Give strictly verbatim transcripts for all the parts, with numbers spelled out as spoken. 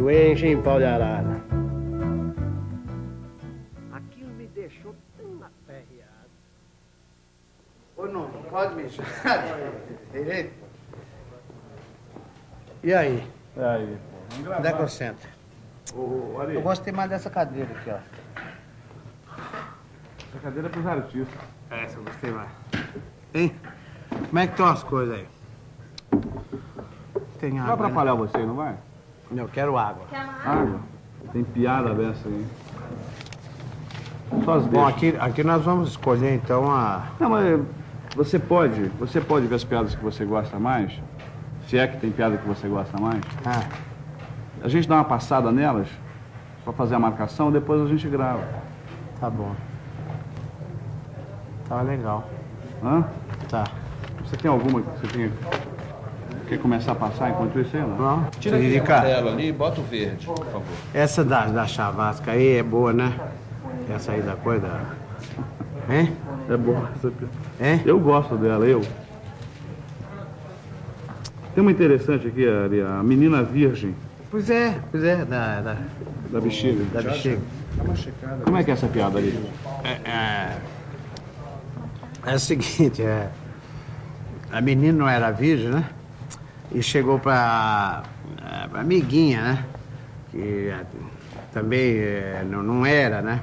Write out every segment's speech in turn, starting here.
tu enche em pau de arara. Aquilo me deixou tão aperreado. Ô, não, não pode mexer. Direito? E aí? E aí, pô? Onde é que eu sento? Ô, Ari, Eu gostei mais dessa cadeira aqui, ó. essa cadeira é pros artistas. Essa eu gostei mais. Hein? Como é que estão as coisas aí? Tem água, Vai atrapalhar você, não vai? Né? Eu quero água. Água? Tem piada dessa aí. Só as Bom, deixa. aqui, aqui nós vamos escolher, então, a... Não, mas você pode, você pode ver as piadas que você gosta mais? Se é que tem piada que você gosta mais? Ah, A gente dá uma passada nelas pra fazer a marcação, depois a gente grava. tá bom. Tá legal. Hã? Tá. Você tem alguma que você tenha... quer começar a passar enquanto isso aí, não? Bom, Tira aquele Tiririca, amarelo ali e bota o verde, por favor. essa da, da chavasca aí é boa, né? Essa aí da coisa... Hein? É boa essa piada. Hein? Eu gosto dela, eu. Tem uma interessante aqui, Ari, a menina virgem Pois é, pois é, da, da, da bexiga. da bexiga. Como é que é essa piada ali? É, é, é o seguinte, é, a menina não era virgem, né? E chegou pra, é, pra amiguinha, né? Que é, também é, não, não era, né?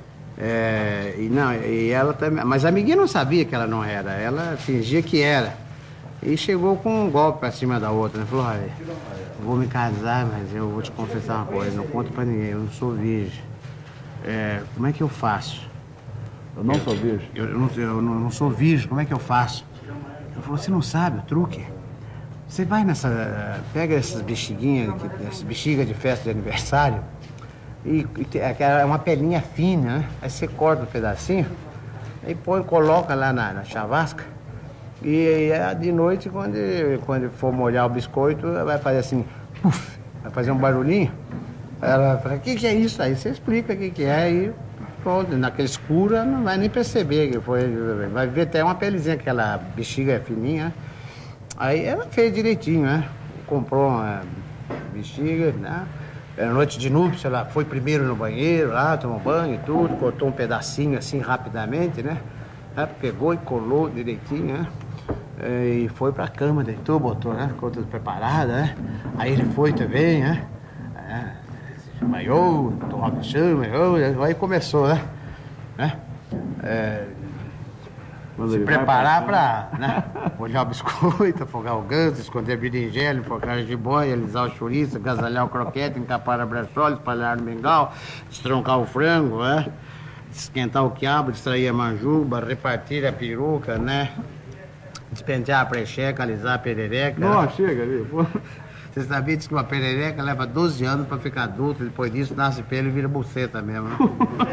É, e, não, e ela também, mas a amiguinha não sabia que ela não era, ela fingia que era. E chegou com um golpe pra cima da outra, né? Falou, olha, eu vou me casar, mas eu vou te confessar uma coisa, não conto pra ninguém, eu não sou virgem. É, como é que eu faço? Eu não sou virgem. Eu, eu não, eu não- não sou virgem, como é que eu faço? Ele falou, você não sabe o truque? Você vai nessa... Pega essas bexiguinhas, que- essas bexigas de festa de aniversário, e, e te- é uma pelinha fina, né? Aí você corta um pedacinho, aí põe, coloca lá na, na chavasca, e, aí, de noite, quando, quando for molhar o biscoito, vai fazer assim, puf, vai fazer um barulhinho. Aí ela fala, o que, que é isso? Aí você explica o que, que é, e pronto, naquela escura não vai nem perceber que foi. Vai ver até uma pelezinha, aquela bexiga é fininha. Aí ela fez direitinho, né? Comprou uma bexiga, né? Era noite de núpcias, ela foi primeiro no banheiro lá, tomou banho e tudo, cortou um pedacinho assim rapidamente, né? Aí pegou e colou direitinho, né? E foi pra cama, deitou, botou, né? Ficou tudo preparado, né? Aí ele foi também, né? É, se desmaiou, tomou a chama, aí começou, né? né? É, Quando se ele vai preparar passar. pra, né? Molhar o biscoito, afogar o ganso, esconder a berinjela, enfocar a jiboia, alisar o chouriço, agasalhar o croquete, encapar a brechó, espalhar no mingau, destroncar o frango, né? Esquentar o quiabo, distrair a manjuba, repartir a peruca, né? Despentear a precheca, alisar a perereca. Não, chega ali. Pô. Você sabia diz que uma perereca leva doze anos pra ficar adulta, depois disso nasce pelo e vira buceta mesmo, né?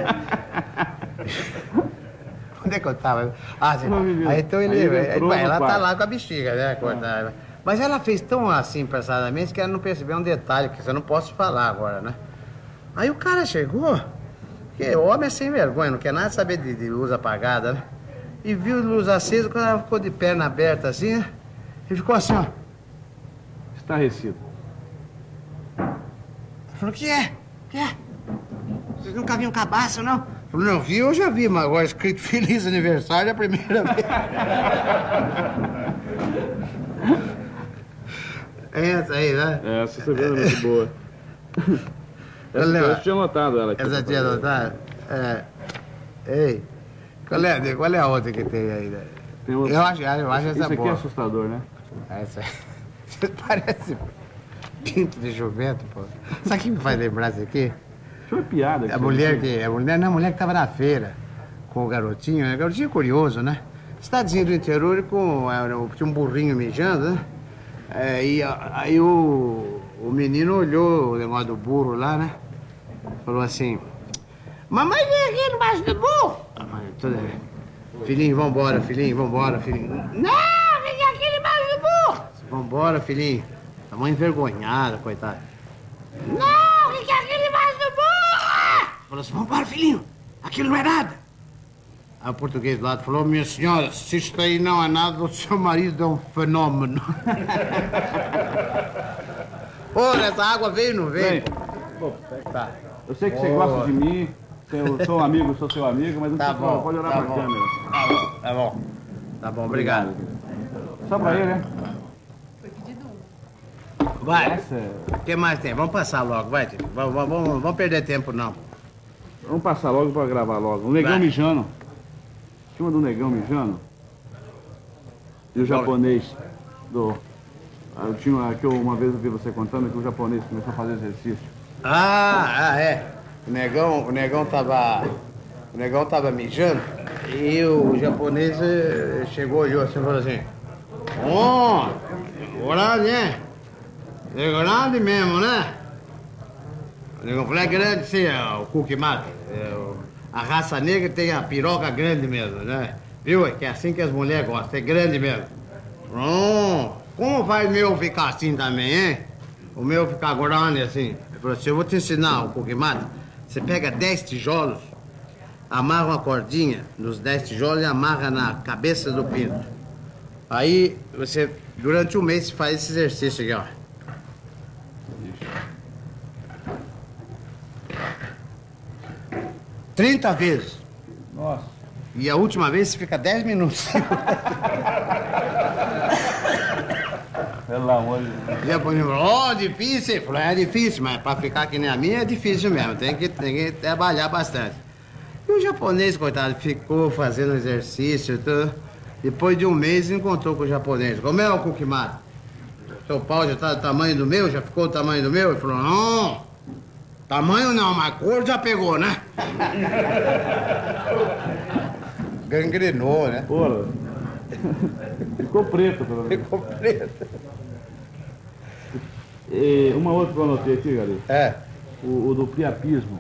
Onde é que eu tava? Ah, você... Aí então ele... Aí ele ele- entrou no ela tá quarto. lá com a bexiga, né? Cortada. Mas ela fez tão assim, apressadamente, que ela não percebeu um detalhe, que eu não posso falar agora, né? Aí o cara chegou, que homem é sem vergonha, não quer nada saber de, de luz apagada, né? E viu luz acesa, quando ela ficou de perna aberta assim, né? Ele ficou assim, ó. Estarrecido. Ele falou, o que é? O que é? Vocês nunca viram cabaço, não? Eu falei, não vi, eu já vi, mas agora escrito Feliz Aniversário é a primeira vez. É essa aí, né? É, essa você viu, é muito boa. Essa, lembro. eu tinha notado ela aqui. Essa tinha anotado? É. Ei, qual é, qual é a outra que tem aí? Né? Tem outra. Eu acho, eu acho essa Isso aqui boa. é assustador, né? Essa aí. Parece pinto de jumento, pô. Sabe o que me faz lembrar isso aqui? Tinha uma piada. A você mulher disse. que. A mulher, não, a mulher que tava na feira com o garotinho, né? O garotinho curioso, né? Cidadezinha do interior e com. Tinha um burrinho mijando, né? É, e a- aí o, o menino olhou o negócio do burro lá, né? Falou assim: Mamãe vem aqui embaixo do burro! A mãe, toda... Filhinho, vambora, filhinho, vambora, filhinho. Não, vem aqui embaixo do burro! Vambora, filhinho. A mãe envergonhada, coitada. Não, vem aqui embaixo do burro! Falou assim: vambora, filhinho, aquilo não é nada. Aí o português do lado falou: minha senhora, se isto aí não é nada, o seu marido é um fenômeno. Pô, essa água veio ou não veio? Vem. Tá. Eu sei que você Boa. gosta de mim, eu sou um amigo, sou seu amigo, mas não Tá precisa, bom, pode olhar tá pra bom. câmera. Tá bom, tá bom. Tá bom, obrigado. Só pra ele, né? Vai. Nossa, O que mais tem? Vamos passar logo, vai, tio. Vamos, vamos, vamos, vamos perder tempo, não. vamos passar logo pra gravar logo. O negão Vai. mijando. Tinha uma do negão mijando. E o japonês do... Ah, eu tinha uma, que eu, uma vez eu vi você contando que o japonês começou a fazer exercício. Ah, ah, é. O negão, o negão tava... O negão tava mijando e o japonês eh, chegou, olhou assim e falou assim: Ó, oh, grande, né? É grande mesmo, né? O negão falou: é grande sim, é o cookie mata. É, o- a raça negra tem a piroca grande mesmo, né? Viu? É que é assim que as mulheres gostam, é grande mesmo. Oh, como vai o meu ficar assim também, hein? O meu ficar grande assim. Ele falou assim: eu vou te ensinar o cookie mata. Você pega dez tijolos, amarra uma cordinha nos dez tijolos e amarra na cabeça do pinto. Aí você, durante um mês, você faz esse exercício aqui, ó. trinta vezes. Nossa. E a última vez você fica dez minutos. Pelo amor de Deus. O japonês falou: ó, difícil. Ele falou: é difícil, mas pra ficar que nem a minha é difícil mesmo. Tem que, tem que trabalhar bastante. E o japonês, coitado, ficou fazendo exercício. Tudo. Depois de um mês, encontrou com o japonês. Como é o Kukimata? Seu pau já tá do tamanho do meu? Já ficou do tamanho do meu? Ele falou: não, tamanho não, mas cor já pegou, né? Gangrenou, né? Porra. Ficou preto, pelo menos. Ficou preto. E uma outra que eu anotei aqui, galera. É. O, o do priapismo.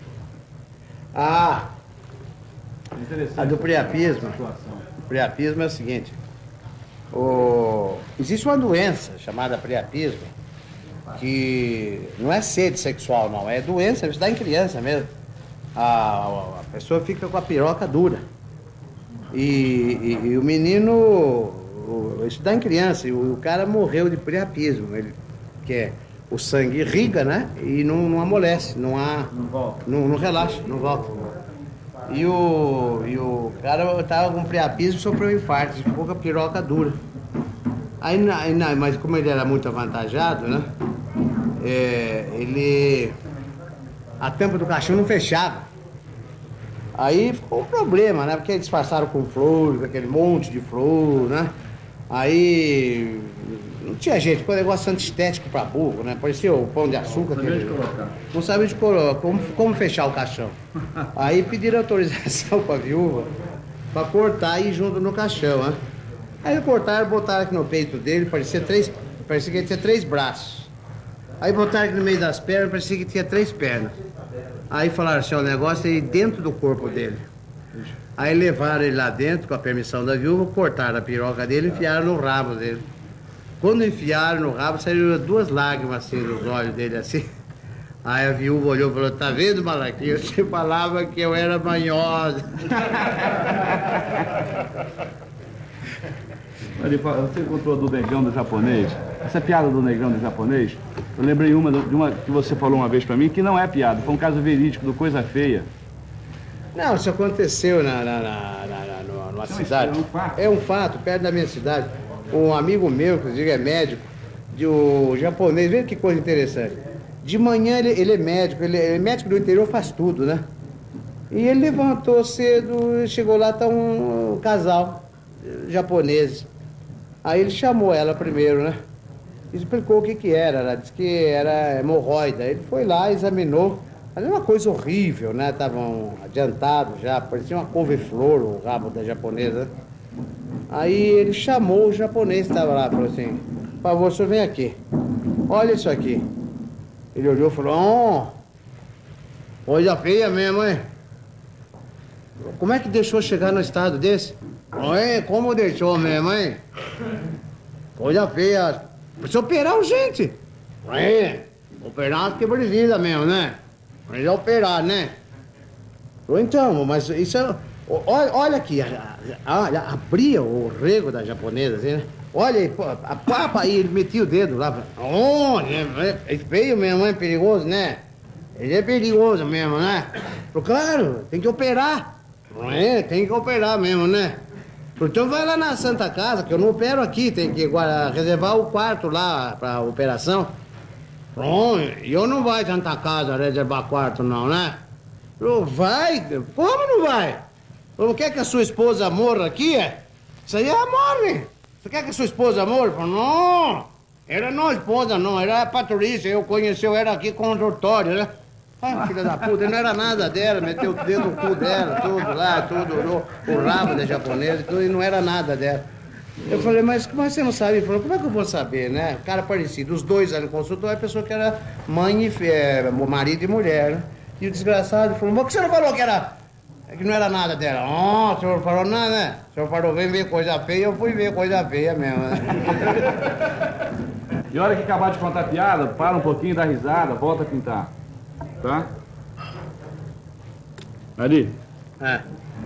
Ah, Interessante. a do priapismo. Situação. O priapismo é o seguinte: o... existe uma doença chamada priapismo que não é sede sexual, não, é doença, isso dá em criança mesmo. A, a pessoa fica com a piroca dura. E, e- e o menino, o- isso dá em criança, e o, o cara morreu de priapismo, ele, que é o sangue irriga, né? E não, não amolece, não há. Não volta. Não, não relaxa, não volta. E o, e o cara tava com priapismo e sofreu um infarto, ficou com a piroca dura. Aí, na- aí na- mas como ele era muito avantajado, né? É, ele. A tampa do caixão não fechava. Aí ficou um problema, né? Porque eles passaram com flor, com aquele monte de flor, né? Aí não tinha jeito, ficou um negócio antiestético pra burro, né? Parecia o pão de açúcar. Sabia aquele- de colocar. Não sabia de colocar, como, como fechar o caixão. Aí pediram autorização pra viúva pra cortar e ir junto no caixão, né? Aí cortaram, botaram aqui no peito dele, parecia três. Parecia que ele tinha três braços. Aí botaram aqui no meio das pernas, parecia que tinha três pernas. Aí falaram assim: ó, o negócio é ir dentro do corpo dele. Aí levaram ele lá dentro, com a permissão da viúva, cortaram a piroca dele e enfiaram no rabo dele. Quando enfiaram no rabo, saíram duas lágrimas assim dos olhos dele, assim. Aí a viúva olhou e falou: tá vendo, Malaquinho? Você falava que eu era manhosa. Ele fala- Você contou do negão do japonês? Essa piada do negão do japonês, eu lembrei uma, do- de uma que você falou uma vez pra mim, que não é piada, foi um caso verídico do Coisa Feia. Não, isso aconteceu na, na, na, na, na- numa- numa Não, cidade. isso é um fato. É um fato, perto da minha cidade. Um amigo meu, inclusive é médico, de o japonês, veja que coisa interessante. De manhã ele, ele é médico, ele é médico do interior, faz tudo, né? E ele levantou cedo, chegou lá, tá um, um casal eh, japonês. Aí ele chamou ela primeiro, né? Explicou o que que era, ela disse que era hemorroida. Ele foi lá, examinou, mas era uma coisa horrível, né? Estavam adiantados já, parecia uma couve-flor o rabo da japonesa. né? Aí ele chamou o japonês que estava lá, falou assim: por favor, o senhor vem aqui, olha isso aqui. Ele olhou e falou: oh, coisa feia mesmo, hein? Como é que deixou chegar no estado desse? Oi, como deixou mesmo, hein? Coisa feia. Precisa operar urgente. É, operar que precisa mesmo, né? Precisa operar, né? Falou, então, mas isso é... o- Olha, olha aqui, a- a- olha, abria o rego da japonesa, assim, né? Olha aí, pô, a papa aí, ele metia o dedo lá. Oh, é, é feio mesmo, é perigoso, né? Ele é perigoso mesmo, né? Falei, claro, tem que operar. É, tem que operar mesmo, né? Falei, então vai lá na Santa Casa, que eu não opero aqui, tem que guardar, reservar o quarto lá pra operação. Bom, e eu não vai Santa Casa reservar quarto não, né? Falei, vai? Como não vai? Falei, quer que a sua esposa morra aqui, é? Isso aí ela morre. Você quer que a sua esposa morra? Falei, não, era não esposa não, era a Patrícia, eu conheci ela aqui com o consultório, né? Ah, filha da puta, não era nada dela, meteu o dedo no cu dela, tudo lá, tudo, o, o rabo da japonesa, tudo, e não era nada dela. Eu falei, mas como você não sabe? Ele falou, como é que eu vou saber, né? Cara parecido, os dois ali no consultório, a pessoa que era mãe e é, marido e mulher, né? E o desgraçado falou, mas por que você não falou que era... que não era nada dela? Oh, o senhor falou nada, né? O senhor falou, vem ver coisa feia, eu fui ver coisa feia mesmo, né? E a hora que acabar de contar a piada, para um pouquinho, dá risada, volta a pintar. Tá? Ali. É.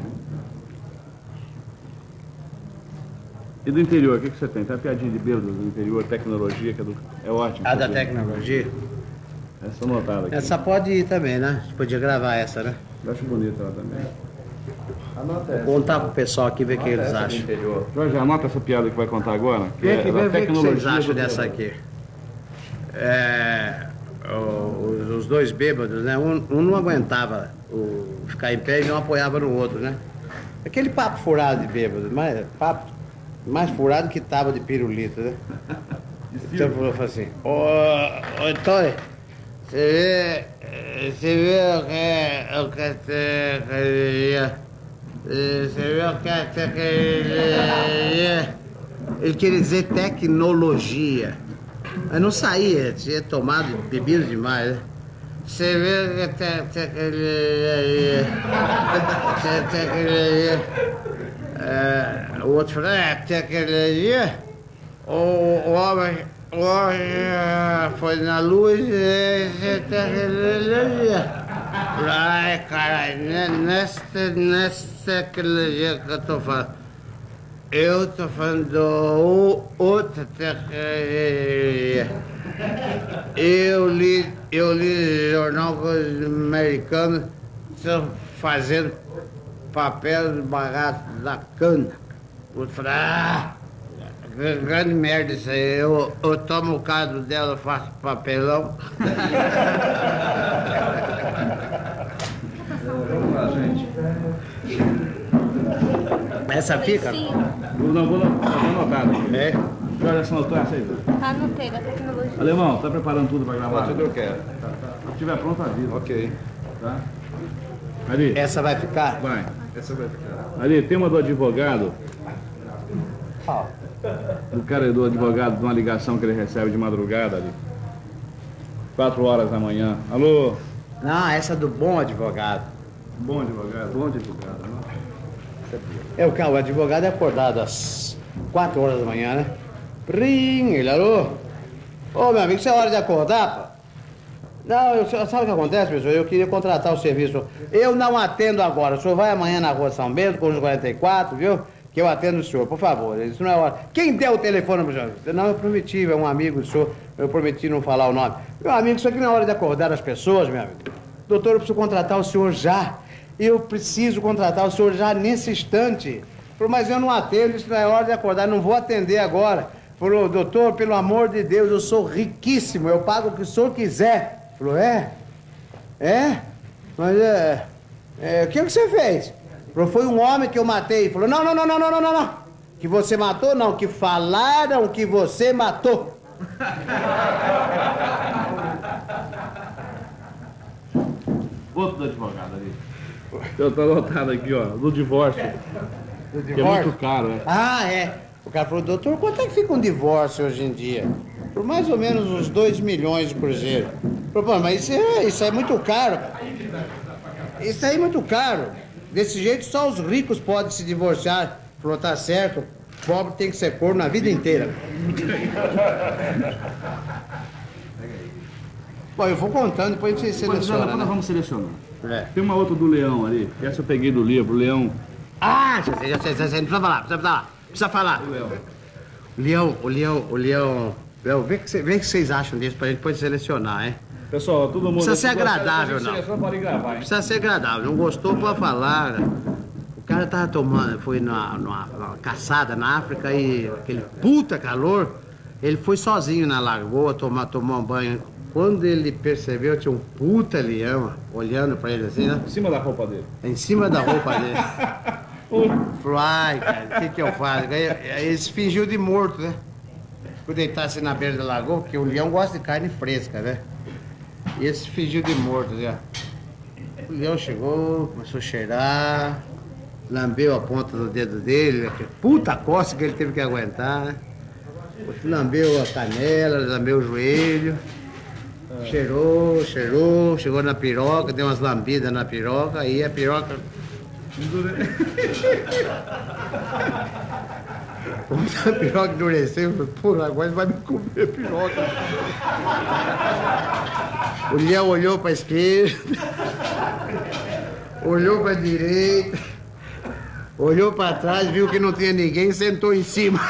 E do interior, o que, que você tem? Tem uma piadinha de bêbado do interior, tecnologia, que é, do... é ótimo. A da tecnologia? Essa notada aqui. Essa pode ir também, né? Você podia gravar essa, né? Eu acho bonita ela também. Anota essa. Vou contar pro pessoal aqui, ver o que eles Essa do acham. interior. Jorge, anota essa piada que vai contar agora. Que Vê é aqui, da vê, vê o que vocês acham do- dessa aqui. É, o- os, os dois bêbados, né? Um, um não aguentava o, ficar em pé e não apoiava no outro, né? Aquele papo furado de bêbado, mais, papo mais furado que tábua de pirulito, né? Então ele falou assim, ô, ô Tony, você vê, você vê o que, o que a tecnologia, você vê o que a tecnologia, ele queria dizer tecnologia, mas não saía, tinha tomado, bebido demais, né? Você vê o que a te- tecnologia, te- tecnologia, é, o outro falou, é, tecnologia, o, o homem... Hoje foi na luz e tecnologia. Ai, caralho, nessa, nessa tecnologia que eu tô falando. Eu tô falando do outra tecnologia. Eu li, eu li jornal com os americanos estão fazendo papel de barato da cana. Eu falei, ah! Grande merda isso aí. Eu, eu tomo o caso dela, faço papelão. Vamos lá, gente. Essa fica? Sim, Vou, não, vou, não, vou anotar aqui. É. Jorge, essa anotou essa aí? anotei da tecnologia. Alemão, tá preparando tudo para gravar? Tudo eu quero. Se estiver pronto, avisa. Ok. Tá? Ali, Essa vai ficar? vai. Essa vai ficar. Ali, tem uma do advogado. Ó. Do cara do advogado, de uma ligação que ele recebe de madrugada ali. Quatro horas da manhã. Alô? Não, essa é do bom advogado. Bom advogado. Bom advogado. É o cara, o advogado é acordado às quatro horas da manhã, né? Prim, ele, alô? Ô, meu amigo, isso é hora de acordar, pô? Não, eu, sabe o que acontece, pessoal? Eu queria contratar o serviço. Eu não atendo agora. O senhor vai amanhã na rua São Bento, com os quarenta e quatro, viu? Que eu atendo o senhor, por favor. Isso não é hora. Quem deu o telefone pro senhor? Não, eu prometi, é um amigo do senhor. Eu prometi não falar o nome. Meu amigo, isso aqui não é hora de acordar as pessoas, meu amigo. Doutor, eu preciso contratar o senhor já. Eu preciso contratar o senhor já nesse instante. Falou, mas eu não atendo, isso não é hora de acordar, não vou atender agora. Falou, doutor, pelo amor de Deus, eu sou riquíssimo, eu pago o que o senhor quiser. Falou, é? É? Mas é... é o que você fez? Falou, foi um homem que eu matei. Falou, não, não, não, não, não, não, não, não. Que você matou, não. Que falaram que você matou. Outro do advogado ali. Eu tô anotado aqui, ó, do divórcio. Do Que é muito caro, né? Ah, é. O cara falou, doutor, quanto é que fica um divórcio hoje em dia? Por mais ou menos uns dois milhões de cruzeiro. Falou, pô, mas isso é, isso é muito caro. Isso aí é muito caro. Desse jeito só os ricos podem se divorciar. Falou, tá certo. Pobre tem que ser corno a vida inteira. Bom, eu vou contando, depois a gente Depois, seleciona, nós né? vamos selecionar. É. Tem uma outra do Leão ali. Essa eu peguei do livro, Leão. Ah, já sei, já sei, já sei. Não precisa falar, precisa falar. Precisa falar. O Leão. O leão, o leão, o leão... Leão, vê o que, cê- vê o que vocês acham disso pra gente depois selecionar, hein? Pessoal, todo mundo... Precisa ser aqui gosta, agradável, a gente não. Só pode gravar, hein? Precisa ser agradável. Não gostou, pode falar. O cara tava tomando, foi numa, numa, numa caçada na África e aquele puta calor, ele foi sozinho na lagoa tomar, tomar um banho. Quando ele percebeu, tinha um puta leão olhando pra ele assim, né? Em cima da roupa dele. Em cima da roupa dele. Falou, ai, cara, o que que eu faço? Aí, aí ele se fingiu de morto, né? Fui deitar assim na beira da lagoa, porque o leão gosta de carne fresca, né? E ele se fingiu de morto, já. O leão chegou, começou a cheirar, lambeu a ponta do dedo dele, aquele puta coça que ele teve que aguentar, né? Lambeu a canela, lambeu o joelho, cheirou, cheirou, chegou na piroca, deu umas lambidas na piroca, aí a piroca... Quando a piroca endureceu, eu falei, porra, agora ele vai me comer a piroca. O leão olhou pra esquerda, olhou pra direita, olhou pra trás, viu que não tinha ninguém e sentou em cima.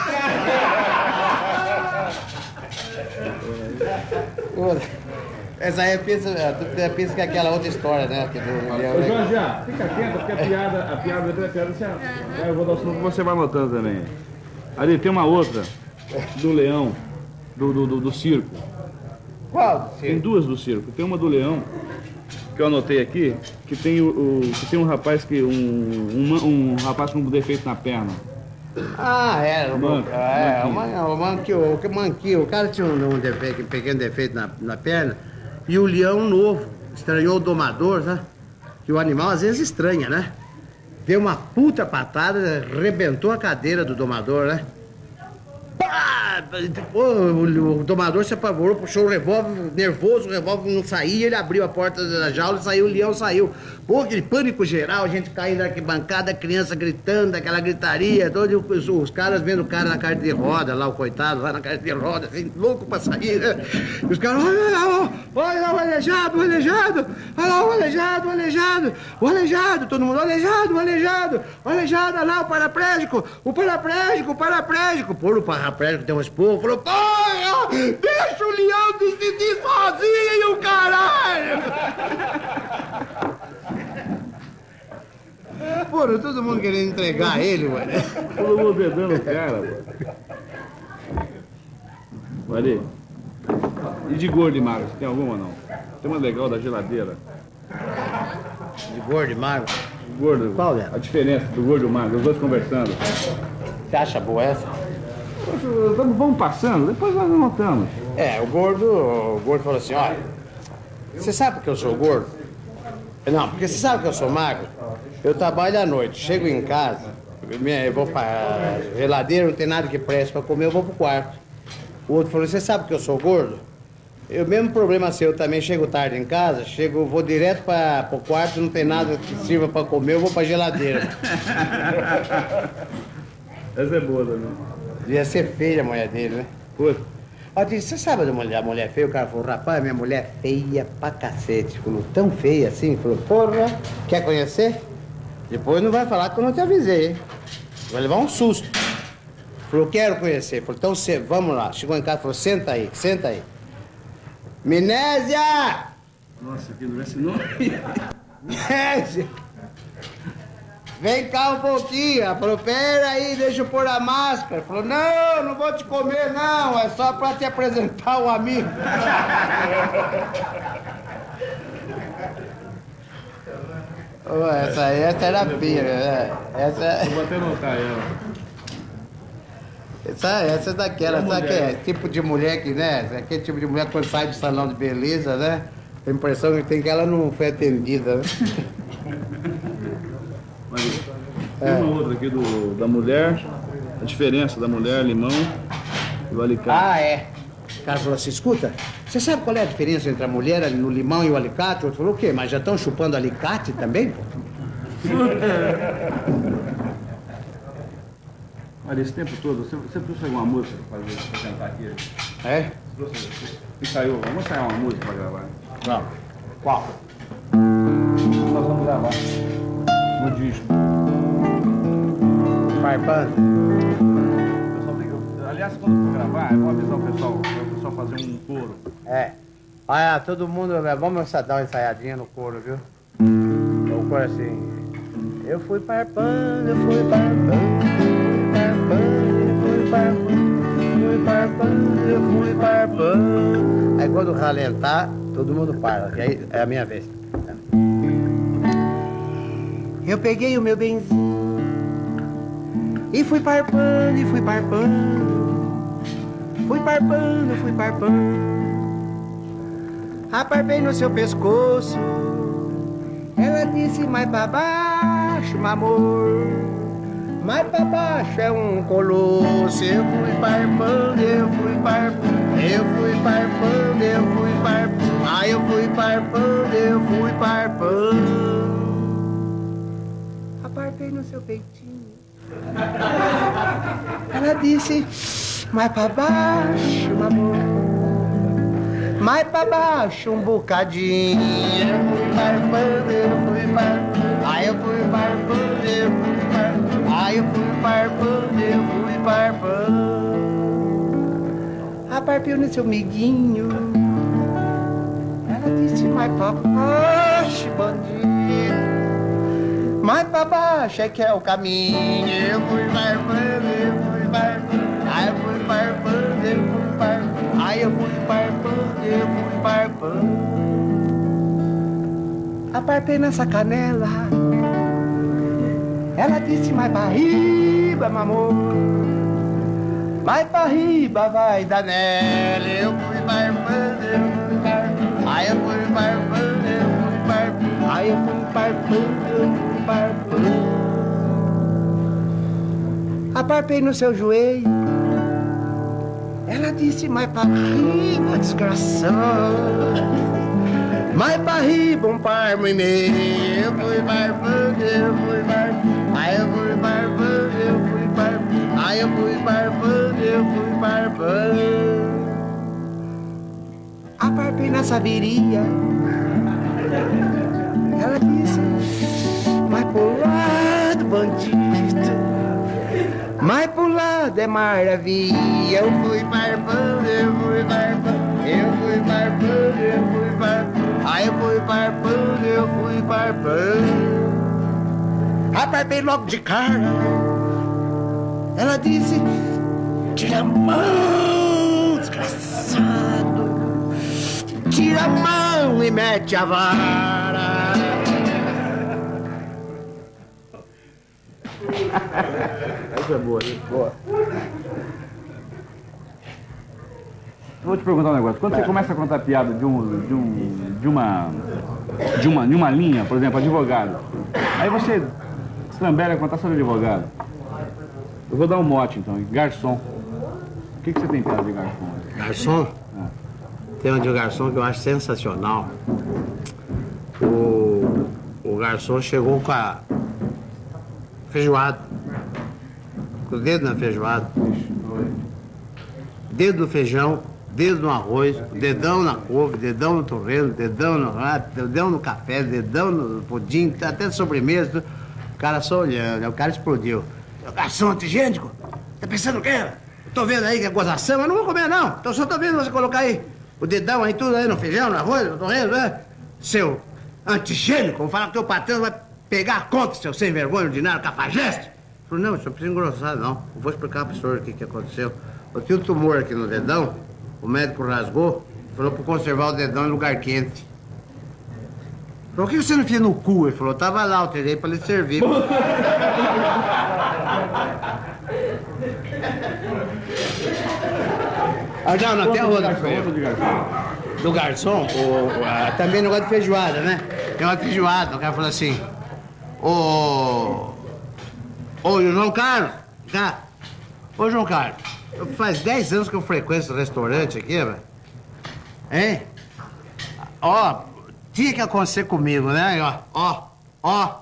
Essa aí pensa, pensa que é aquela outra história, né? Que do leão. Ô, Jorge, ah, fica quieto, porque a piada, a piada, a piada, você, eu vou dar o som que você vai anotando também. Ali tem uma outra, do leão, do, do, do, do circo. Qual? Tem duas do circo. Tem uma do leão, que eu anotei aqui, que tem, o, o que tem um rapaz que. Um, um, um rapaz com defeito na perna. Ah, era. O Manco, é, o, manquinho. man, o manquinho, o manquinho. O cara tinha um, um, defeito, um pequeno defeito na, na perna. E o leão novo estranhou o domador, né? Que o animal às vezes estranha, né? Deu uma puta patada, arrebentou a cadeira do domador, né? Pá! O, o domador se apavorou, puxou o revólver, nervoso, o revólver não saía, ele abriu a porta da jaula e saiu, o leão saiu. Pô, aquele pânico geral, a gente caindo na arquibancada, a criança gritando, aquela gritaria, todos os, os caras vendo o cara na carta de roda, lá o coitado, lá na carta de roda, assim, louco pra sair, né? E os caras, olha lá, olha lá o aleijado, o aleijado, olha lá o aleijado, o aleijado, o aleijado, todo mundo, o aleijado, o aleijado, o aleijado, olha lá o paraplégico, o paraplégico, o paraplégico. Pô, o paraplégico deu um esporro, falou, porra, deixa o leão decidir sozinho, caralho! Pô, todo mundo querendo entregar ele, mano. Todo mundo dedando o cara, mano. Olha. E de gordo e magro, você tem alguma ou não? Tem uma legal da geladeira. De gordo e magro. Gordo. Qual é? A diferença do gordo e o magro, os dois conversando. Você acha boa essa? Vamos, vamos passando, depois nós anotamos. É, o gordo, o gordo falou assim, olha, você sabe por que eu sou gordo? Não, porque você sabe que eu sou magro? Eu trabalho à noite, chego em casa, eu vou pra geladeira, não tem nada que preste pra comer, eu vou pro quarto. O outro falou, você sabe que eu sou gordo? Eu, mesmo problema seu, eu também chego tarde em casa, chego, vou direto pra, pro quarto, não tem nada que sirva pra comer, eu vou pra geladeira. Essa é boa também. Devia ser feia a mulher dele, né? Puta. Ó, disse, você sabe da mulher, a mulher feia? O cara falou, rapaz, minha mulher é feia pra cacete. Falou, tão feia assim? Falou, porra, quer conhecer? Depois não vai falar que eu não te avisei, hein? Vai levar um susto. Falou, quero conhecer. Falou, então cê, vamos lá. Chegou em casa e falou, senta aí, senta aí. Minésia! Nossa, que não é esse nome. Minésia! Vem cá um pouquinho. Ela falou, pera aí, deixa eu pôr a máscara. Falou, não, não vou te comer, não. É só pra te apresentar o amigo. Oh, essa aí é terapia, né? Essa, Vou até anotar ela. essa, essa é daquela, sabe que é tipo de mulher que, né? Aquele tipo de mulher que quando sai do salão de beleza, né? Tem a impressão que tem que ela não foi atendida, né? Mas tem uma outra aqui do, da mulher, a diferença da mulher, limão e o alicate. Ah, é. O cara falou assim, escuta, você sabe qual é a diferença entre a mulher no limão e o alicate? O outro falou, o quê? Mas já estão chupando alicate também, pô? Olha, esse tempo todo, você, você trouxe alguma música pra fazer, pra cantar aqui? É? Trouxe, ensaiou, vamos ensaiar uma música pra gravar. Não. Qual? Nós vamos gravar no disco. Farpando. Pessoal tem que- Aliás, quando for gravar, eu vou avisar o pessoal, para o pessoal fazer um coro. É. Olha, todo mundo, vamos dar uma ensaiadinha no coro, viu? O coro assim. Eu fui parpando, eu fui parpando, eu fui parpando, eu fui parpando, eu fui parpando. Aí quando ralentar, todo mundo para, e aí é a minha vez. Eu peguei o meu benzinho e fui parpando, e fui parpando. Fui parpando, fui parpando. Aparpei no seu pescoço. Ela disse, mais pra baixo, meu amor. Mais pra baixo é um colosso. Eu fui parpando, eu fui parpando. Eu fui parpando, eu fui parpando. Ah, eu fui parpando, eu fui parpando. Aparpei no seu peitinho. Ela disse, mais pra baixo, meu amor. Mais pra baixo um bocadinho. Eu fui parpando, eu fui parpando. Ai, eu fui parpando, eu fui parpando. Ai, eu fui parpando, eu fui parpando. Aparpei no seu miguinho. Ela disse, mais pra baixo, bandido. Mais pra baixo é que é o caminho. Eu fui parpando, eu fui parpando. Ai, eu fui parpando, eu fui parpando. Ai, eu fui parpando, eu fui parpando. Aparpei nessa canela. Ela disse, mais pra riba, meu amor. Mais pra riba vai dar nela. Eu fui parpando, eu fui parpando. Ai, eu fui parpando, eu fui parpando. Ai, eu fui parpando, eu fui parpando. Aparpei no seu joelho. Ela disse, mais pra riba, desgraçado. Mais pra riba, um parmo e meio. Eu fui parpando, eu fui parpando. Ai, eu fui parpando, eu fui parpando. Ai, eu fui parpando, eu fui parpando. Aparpei na saberia. Ela disse, mais pro lado, bandido. Mais pro lado é maravilha. Eu fui parpando, eu fui parpando. Eu fui parpando, eu fui parpando. Ai, eu fui parpando, eu fui parpando. Aparpei logo de cara. Ela disse, tira a mão, desgraçado. Tira a mão e mete a vara. Essa é boa, hein? Boa. Vou te perguntar um negócio. Quando você começa a contar piada de, um, de, um, de, uma, de, uma, de uma linha, por exemplo, advogado, aí você estrambelha a contar sobre advogado. Eu vou dar um mote, então, hein? Garçom. O que, que você tem piada de garçom? Garçom? É. Tem um de garçom que eu acho sensacional. O, o garçom chegou com a feijoada. Com o dedo na feijoada. Dedo no feijão, dedo no arroz, dedão na couve, dedão no torresmo, dedão no rato, dedão no café, dedão no pudim, até de sobremesa. O cara só olhando, o cara explodiu. O garçom antigênico? Tá pensando o quê? Eu tô vendo aí que é gozação, mas não vou comer não. Então só tô vendo você colocar aí o dedão aí, tudo aí no feijão, no arroz, no torresmo, né? Seu antigênico, vou falar que teu patrão vai pegar a conta, seu sem vergonha, ordinário, cafajeste. Falei, não, isso não precisa engrossar, não. Eu vou explicar pro senhor o que, que aconteceu. Eu tinha um tumor aqui no dedão, o médico rasgou, falou pra conservar o dedão em lugar quente. Falou, por que você não enfia no cu? Ele falou, tava lá, eu tirei pra lhe servir. Ah, não, não, tem a outra. Do garçom, o, o, a, também negócio de feijoada, né? Negócio de feijoada, o cara falou assim, ô... Ô, João Carlos, tá? Ô, João Carlos, faz dez anos que eu frequento esse restaurante aqui, velho. Hein? Ó, tinha que acontecer comigo, né? Ó, ó, ó.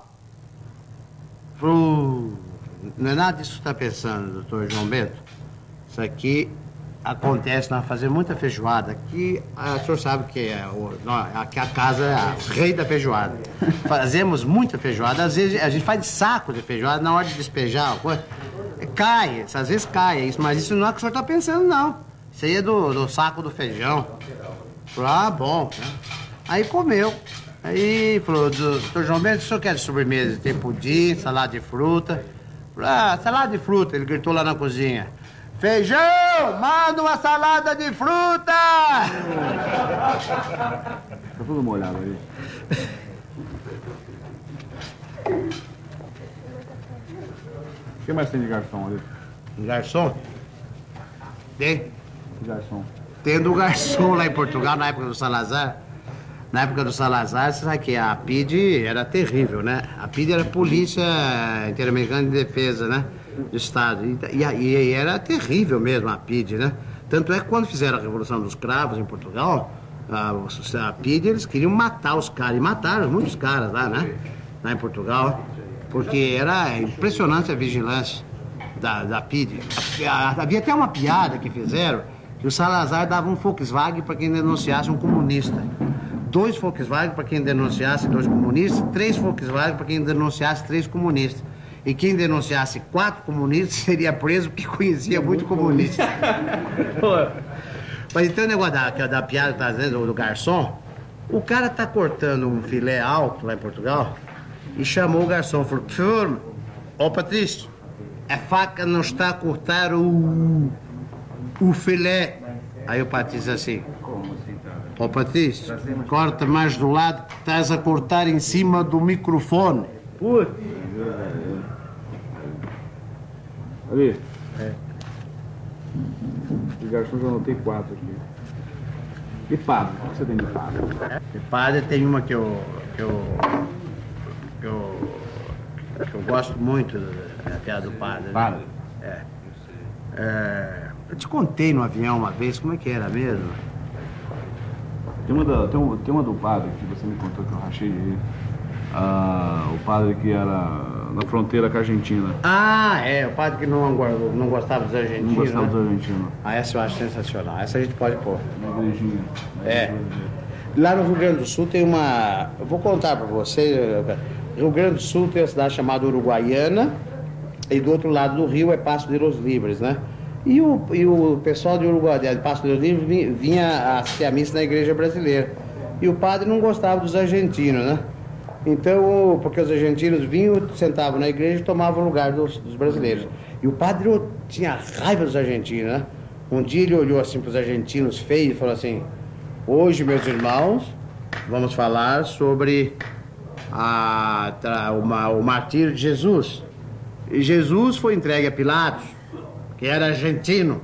Pro... Não é nada disso que você tá pensando, doutor João Bento. Isso aqui acontece, nós fazemos muita feijoada. Aqui, a, o senhor sabe que é o, aqui a casa é a rei da feijoada. Fazemos muita feijoada. Às vezes a gente faz de saco de feijoada na hora de despejar. Coisa, cai, às vezes cai. Isso, mas isso não é o que o senhor está pensando, não. Isso aí é do, do saco do feijão. Falou, ah, bom. Aí comeu. Aí falou, doutor João Bento, o senhor quer de sobremesa? Tem pudim, salada de fruta. Falou, ah, salada de fruta. Ele gritou lá na cozinha. Feijão, manda uma salada de fruta! Tá tudo molhado aí. O que mais tem de garçom ali? Garçom? Tem? Garçom. Tem do garçom lá em Portugal, na época do Salazar. Na época do Salazar, você sabe que a P I D era terrível, né? A P I D era a Polícia Interamericana de Defesa, né? Do Estado. E, e, e era terrível mesmo a P I D, né? Tanto é que quando fizeram a Revolução dos Cravos em Portugal, a, a P I D, eles queriam matar os caras. E mataram muitos caras lá, né? Lá em Portugal. Porque era impressionante a vigilância da, da P I D. Havia até uma piada que fizeram, que o Salazar dava um Volkswagen para quem denunciasse um comunista. Dois Volkswagen para quem denunciasse dois comunistas, três Volkswagen para quem denunciasse três comunistas. E quem denunciasse quatro comunistas seria preso porque conhecia muito comunista. Mas então o negócio da, da piada que tá dizendo, do garçom, o cara tá cortando um filé alto lá em Portugal e chamou o garçom, falou, por favor, ó Patrício, a faca não está a cortar o, o filé. Aí o Patrício assim, ó Patrício, corta mais do lado que estás a cortar em cima do microfone. Putz. Ali. É. De garçom já anotei quatro aqui. E padre? O que você tem de padre? De padre tem uma que eu, que eu, que eu, que eu gosto muito, da piada do padre. Né? Padre? É. É. Eu te contei no avião uma vez, como é que era mesmo? Tem uma, da, tem, uma, tem uma do padre que você me contou que eu rachei de rir. Ah, o padre que era na fronteira com a Argentina. Ah, é, o padre que não, não gostava dos argentinos. Não gostava né? dos argentinos. Ah, essa eu acho sensacional. Essa a gente pode pôr. Na igrejinha. É. Lá no Rio Grande do Sul tem uma... Eu vou contar pra você. Rio Grande do Sul tem uma cidade chamada Uruguaiana e do outro lado do rio é Passo de los Libres, né? E o, e o pessoal de Uruguai, de Passo de los Libres, vinha assistir a missa na igreja brasileira. E o padre não gostava dos argentinos, né? Então, porque os argentinos vinham, sentavam na igreja e tomavam o lugar dos, dos brasileiros. E o padre tinha raiva dos argentinos, né? Um dia ele olhou assim para os argentinos feios e falou assim, hoje, meus irmãos, vamos falar sobre a, uma, o martírio de Jesus. E Jesus foi entregue a Pilatos, que era argentino.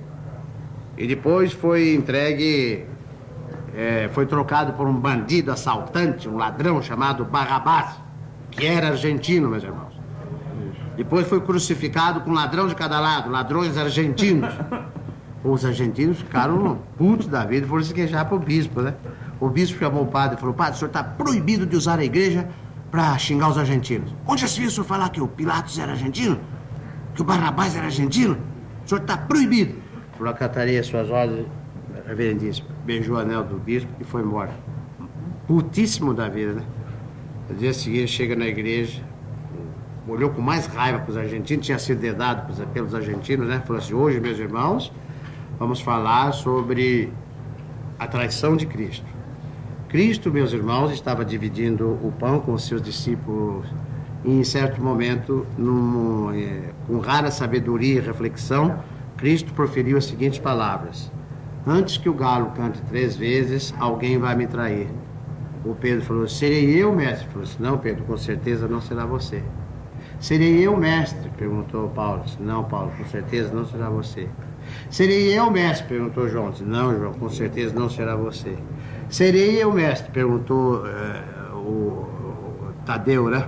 E depois foi entregue... É, foi trocado por um bandido assaltante, um ladrão chamado Barrabás, que era argentino, meus irmãos. Depois foi crucificado com um ladrão de cada lado, ladrões argentinos. Os argentinos ficaram putos da vida e foram se queixar para o bispo, né? O bispo chamou o padre e falou, padre, o senhor está proibido de usar a igreja para xingar os argentinos. Onde já se viu o senhor falar que o Pilatos era argentino? Que o Barrabás era argentino? O senhor está proibido. Falou, acatarei as suas ordens, reverendíssimo. Beijou o anel do bispo e foi embora. Putíssimo da vida, né? No dia seguinte chega na igreja, olhou com mais raiva para os argentinos, tinha sido dedado pelos argentinos, né? Falou assim, hoje, meus irmãos, vamos falar sobre a traição de Cristo. Cristo, meus irmãos, estava dividindo o pão com os seus discípulos e, em certo momento, num, é, com rara sabedoria e reflexão, Cristo proferiu as seguintes palavras. Antes que o galo cante três vezes, alguém vai me trair. O Pedro falou, serei eu, mestre? Ele falou assim, não, Pedro, com certeza não será você. Serei eu, mestre? Perguntou Paulo. Não, Paulo, com certeza não será você. Serei eu, mestre? Perguntou João. Disse, não, João, com certeza não será você. Serei eu, mestre? Perguntou uh, o, o Tadeu, né?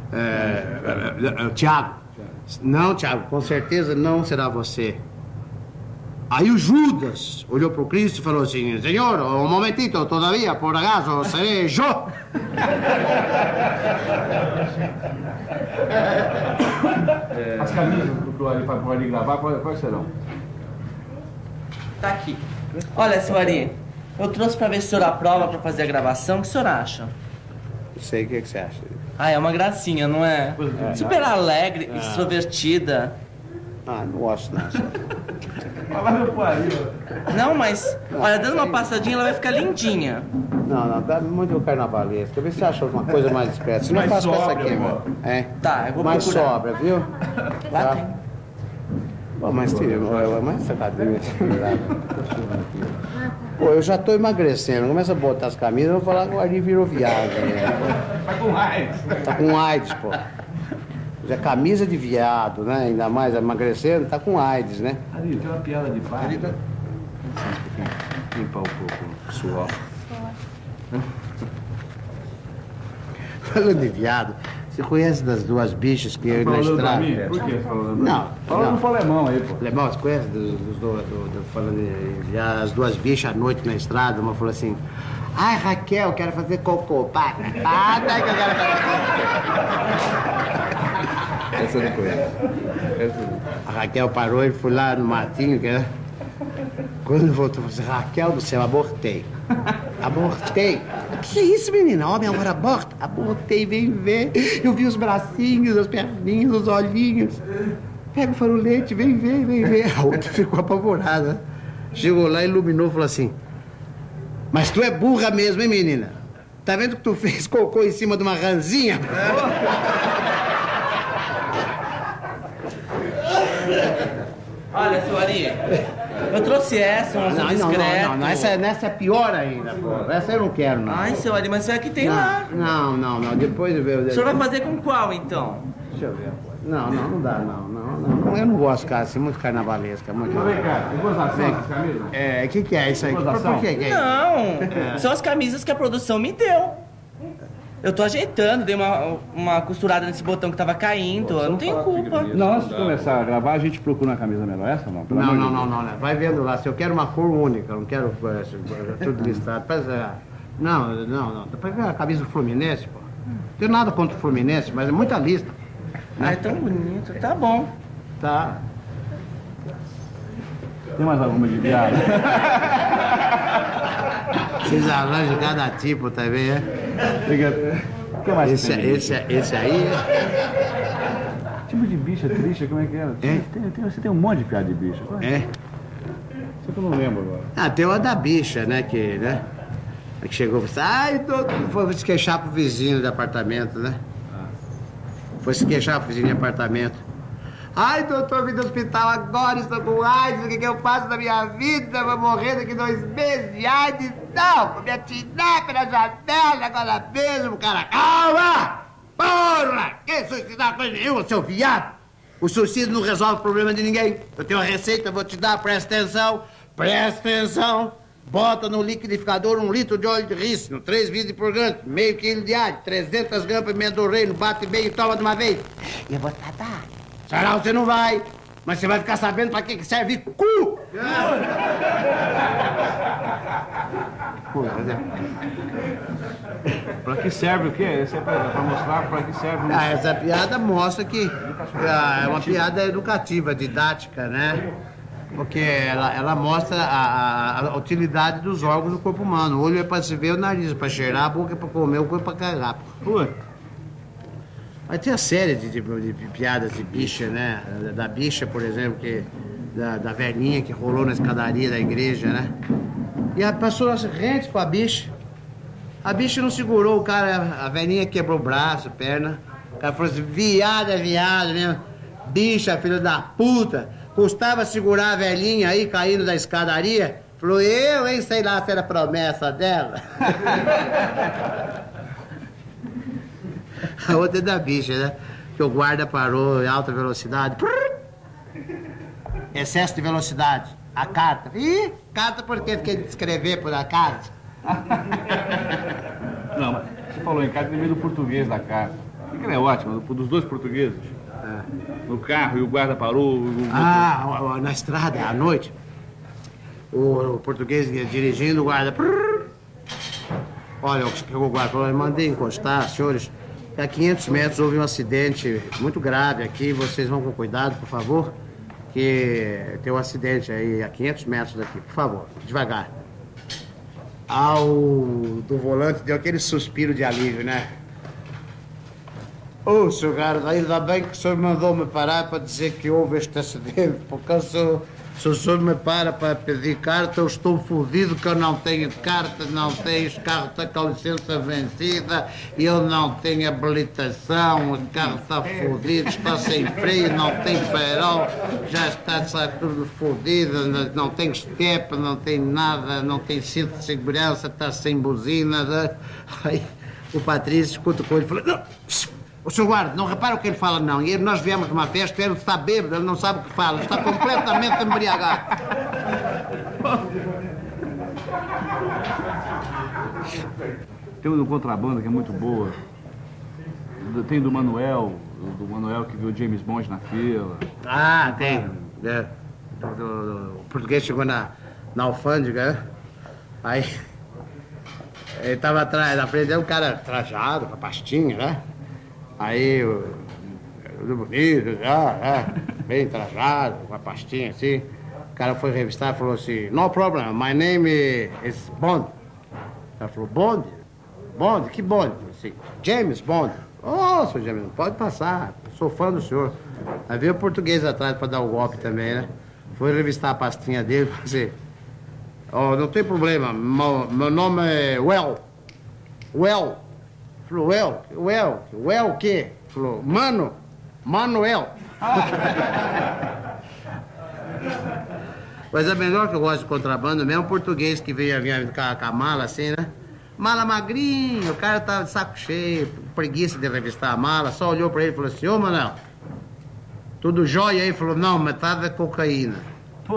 Uh, uh, uh, uh, Tiago. Não, Tiago, com certeza não será você. Aí o Judas olhou para o Cristo e falou assim, Senhor, um momentito, todavia, por acaso, serei eu. É, as camisas para poder gravar, quais serão? Tá aqui. Olha, senhorinha, eu trouxe para ver se o senhor aprova para fazer a gravação. O que o senhor acha? Não sei, o que, que você acha? Ah, é uma gracinha, não é? é. Super alegre, é. extrovertida. Ah, não gosto não. Vai lá no pariu. Não, mas, olha, dando uma passadinha, ela vai ficar lindinha. Não, não, tá muito carnavalesco. Vê se você acha uma coisa mais discreta. Se não Mais faço com essa sóbria, aqui, pô. mano. É. Tá, eu vou mais procurar. sobra, viu? Lá Tá. tem. Pô, mas tira, mais essa cadeira. Pô, eu já tô emagrecendo. Começa a botar as camisas, eu vou falar que o Ari virou viagem. Né? Tá com AIDS. Tá com AIDS, pô. Já camisa de viado, né? Ainda mais emagrecendo, tá com AIDS, né? Ari, tem uma piada de pai. Ari, tá- Limpar um pouco o suor. Falando de viado, você conhece das duas bichas que eu na Falando pra estrada? mim? Por que você falando? Não, Fala não. no alemão aí, pô. Alemão, você conhece dos, dos, do, do, do- falando de, de as duas bichas à noite na estrada? Uma falou assim: ai, Raquel, quero fazer cocô. Pá, pá, tá que eu quero fazer Essa eu não conheço. Essa eu não. A Raquel parou e foi lá no matinho, que era... Quando voltou, falou assim: Raquel do céu, abortei. Abortei. O que é isso, menina? Homem agora aborta? Abortei, vem ver. Eu vi os bracinhos, as perninhas, os olhinhos. Pega o farolete, vem ver, vem ver. A outra ficou apavorada. Chegou lá, iluminou e falou assim: mas tu é burra mesmo, hein, menina? Tá vendo que tu fez cocô em cima de uma ranzinha? Olha, seu Ari, eu trouxe essa, um Não, não, discreto. não, não, não. Essa, é- nessa é pior ainda, pô. Essa eu não quero, não. Ai, seu Ari, mas isso aqui tem não, lá. não, não, não. Depois eu vejo. O senhor vai fazer com qual, então? Deixa eu ver. Não, não, não dá, não, não, não. não. Eu não gosto, cara, assim, muito carnavalesca, muito. Mas vem cá, tem gozação essas camisas? É, o que, que é isso aí? Por, Gozação? por que que é isso? Não, são as camisas que a produção me deu. Eu tô ajeitando, dei uma, uma costurada nesse botão que tava caindo, eu não tenho culpa. Não, antes de começar a gravar, a gente procura uma camisa melhor. Essa não? Pelo Não, amor não, de não, Deus. não, não. Vai vendo lá. Se eu quero uma cor única, eu não quero eh, tudo listado. Mas, eh, não, não, não. Depois a camisa do Fluminense, pô. Não tenho nada contra o Fluminense, mas é muita lista. Ai, tão bonito, tá bom. Tá. Tem mais alguma de piada? Vocês arranjam cada tipo também, é? Fica- O que mais Esse, que tem? esse, esse aí Tipo de bicha triste, como é que era? É? Tem, tem- você tem um monte de piada de bicha. Qual é? é. Só que eu não lembro agora. Ah, tem uma da bicha, né? Que, né? Que chegou e falou assim: ai, doutor, foi se queixar pro vizinho do apartamento, né? Foi se queixar pro vizinho de apartamento. Ai, doutor, vim do hospital agora, estou com AIDS, o que, que eu faço da minha vida? Vou morrer daqui dois meses de AIDS. Não, vou me atirar pela janela agora mesmo, cara. Calma! Porra! Que suicidar coisa nenhuma, seu viado? O suicídio não resolve o problema de ninguém. Eu tenho uma receita, vou te dar, presta atenção. Presta atenção. Bota no liquidificador um litro de óleo de rícino, três vidros de purgante, meio quilo de alho, trezentas gramas de pimenta do reino, bate bem e toma de uma vez. E eu vou tratar. Senão você não vai, mas você vai ficar sabendo pra que que serve cu. Pô, mas é- Pra que serve o quê? Esse é pra, pra mostrar pra que serve. Ah, essa piada mostra que ah, é uma piada educativa, didática, né? Porque ela, ela mostra a, a- a utilidade dos órgãos do corpo humano. O olho é pra se ver, o nariz é pra cheirar, a boca é pra comer, o corpo é pra cagar. Pô, Mas tem a série de, de- de piadas de bicha, né? Da bicha, por exemplo, que, da, da velhinha que rolou na escadaria da igreja, né? E ela passou as rentes com a bicha. A bicha não segurou o cara, a velhinha quebrou o braço, perna. O cara falou assim: viado é viado mesmo. Bicha, filho da puta. Custava segurar a velhinha aí caindo da escadaria. Falou: eu, hein? Sei lá se era promessa dela. A outra é da bicha, né? Que o guarda parou em alta velocidade. Excesso de velocidade. A carta. Ih, carta porque fiquei de escrever por acaso. não, mas você falou em carta, lembrei do português da carta. Que ela é ótima, do- dos dois portugueses. No carro e o guarda parou. o- Ah, ó, ó, na estrada, à noite. O, o português dirigindo, o guarda. Olha, o guarda falou: eu mandei encostar, senhores. A quinhentos metros houve um acidente muito grave aqui. Vocês vão com cuidado, por favor. Que tem um acidente aí a quinhentos metros daqui. Por favor, devagar. Ao do volante deu aquele suspiro de alívio, né? Ô, senhor Garda, ainda bem que o senhor mandou-me parar para dizer que houve este acidente, porque eu sou... Se o senhor me para para pedir carta, eu estou fodido que eu não tenho carta, não tenho, os carros estão com a licença vencida, eu não tenho habilitação, o carro está fodido, está sem freio, não tem farol, já está, está tudo fodido, não, não tem estepe, não tem nada, não tem cinto de segurança, está sem buzina. Né? Aí o Patrício escuta com ele e fala, não, o senhor guarda, não repara o que ele fala, não. E ele, nós viemos de uma festa, ele está bêbado, ele não sabe o que fala, está completamente embriagado. Tem um do Contrabando que é muito boa. Tem do Manuel, do Manuel que viu o James Bond na fila. Ah, tem. É. Do, do, do, o português chegou na, na alfândega, né? Aí ele estava atrás, na frente dele, um cara trajado, com a pastinha, né? Aí, tudo bonito, já, já, bem trajado, com a pastinha assim. O cara foi revistar e falou assim, no problem, my name is Bond. Ela falou, Bond? Bond? Que Bond? Eu falei assim, James Bond. Ô, senhor James, pode passar, sou fã do senhor. Aí veio o português atrás para dar o golpe também, né? Foi revistar a pastinha dele e falou assim, oh, não tem problema, meu, meu nome é Well. Well. Falou, well, well, well o quê? Falou, mano, Manuel. Mas é melhor que eu gosto de contrabando mesmo, o português que veio vinha com a, com a mala assim, né? Mala magrinha, o cara tava de saco cheio, preguiça de revistar a mala, só olhou pra ele e falou assim, ô Manuel, tudo jóia aí? Falou, não, metade é cocaína. Pô.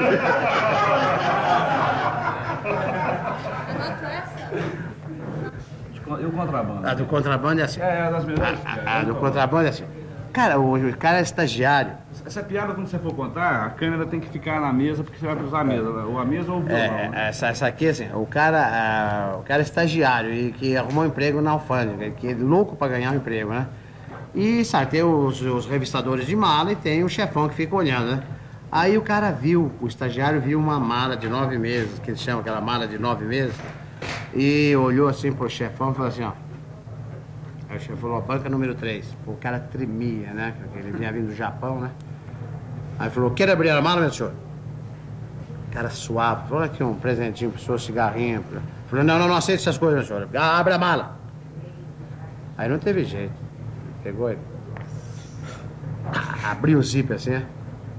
E o Contrabando? A do contrabando é assim. É, é das melhores. A, a do contrabando é assim. Cara, o, o cara é estagiário. Essa piada, quando você for contar, a câmera tem que ficar na mesa, porque você vai usar a mesa, ou a mesa ou o violão. É, essa, essa aqui, assim, o cara, a, o cara é estagiário e que arrumou um emprego na alfândega, que é louco pra ganhar um emprego, né? E, sabe, tem os, os revistadores de mala e tem o chefão que fica olhando, né? Aí o cara viu, o estagiário viu uma mala de nove meses, que eles chamam aquela mala de nove meses, e olhou assim pro chefão e falou assim, ó. Aí o chefe falou, banca número três. O cara tremia, né? Porque ele vinha vindo do Japão, né? Aí falou, quer abrir a mala, meu senhor? O cara suave, falou aqui um presentinho pro senhor, cigarrinho. Falou, não, não, não aceito essas coisas, meu senhor. Ah, abre a mala. Aí não teve jeito. Pegou ele. Abriu o zíper assim, né?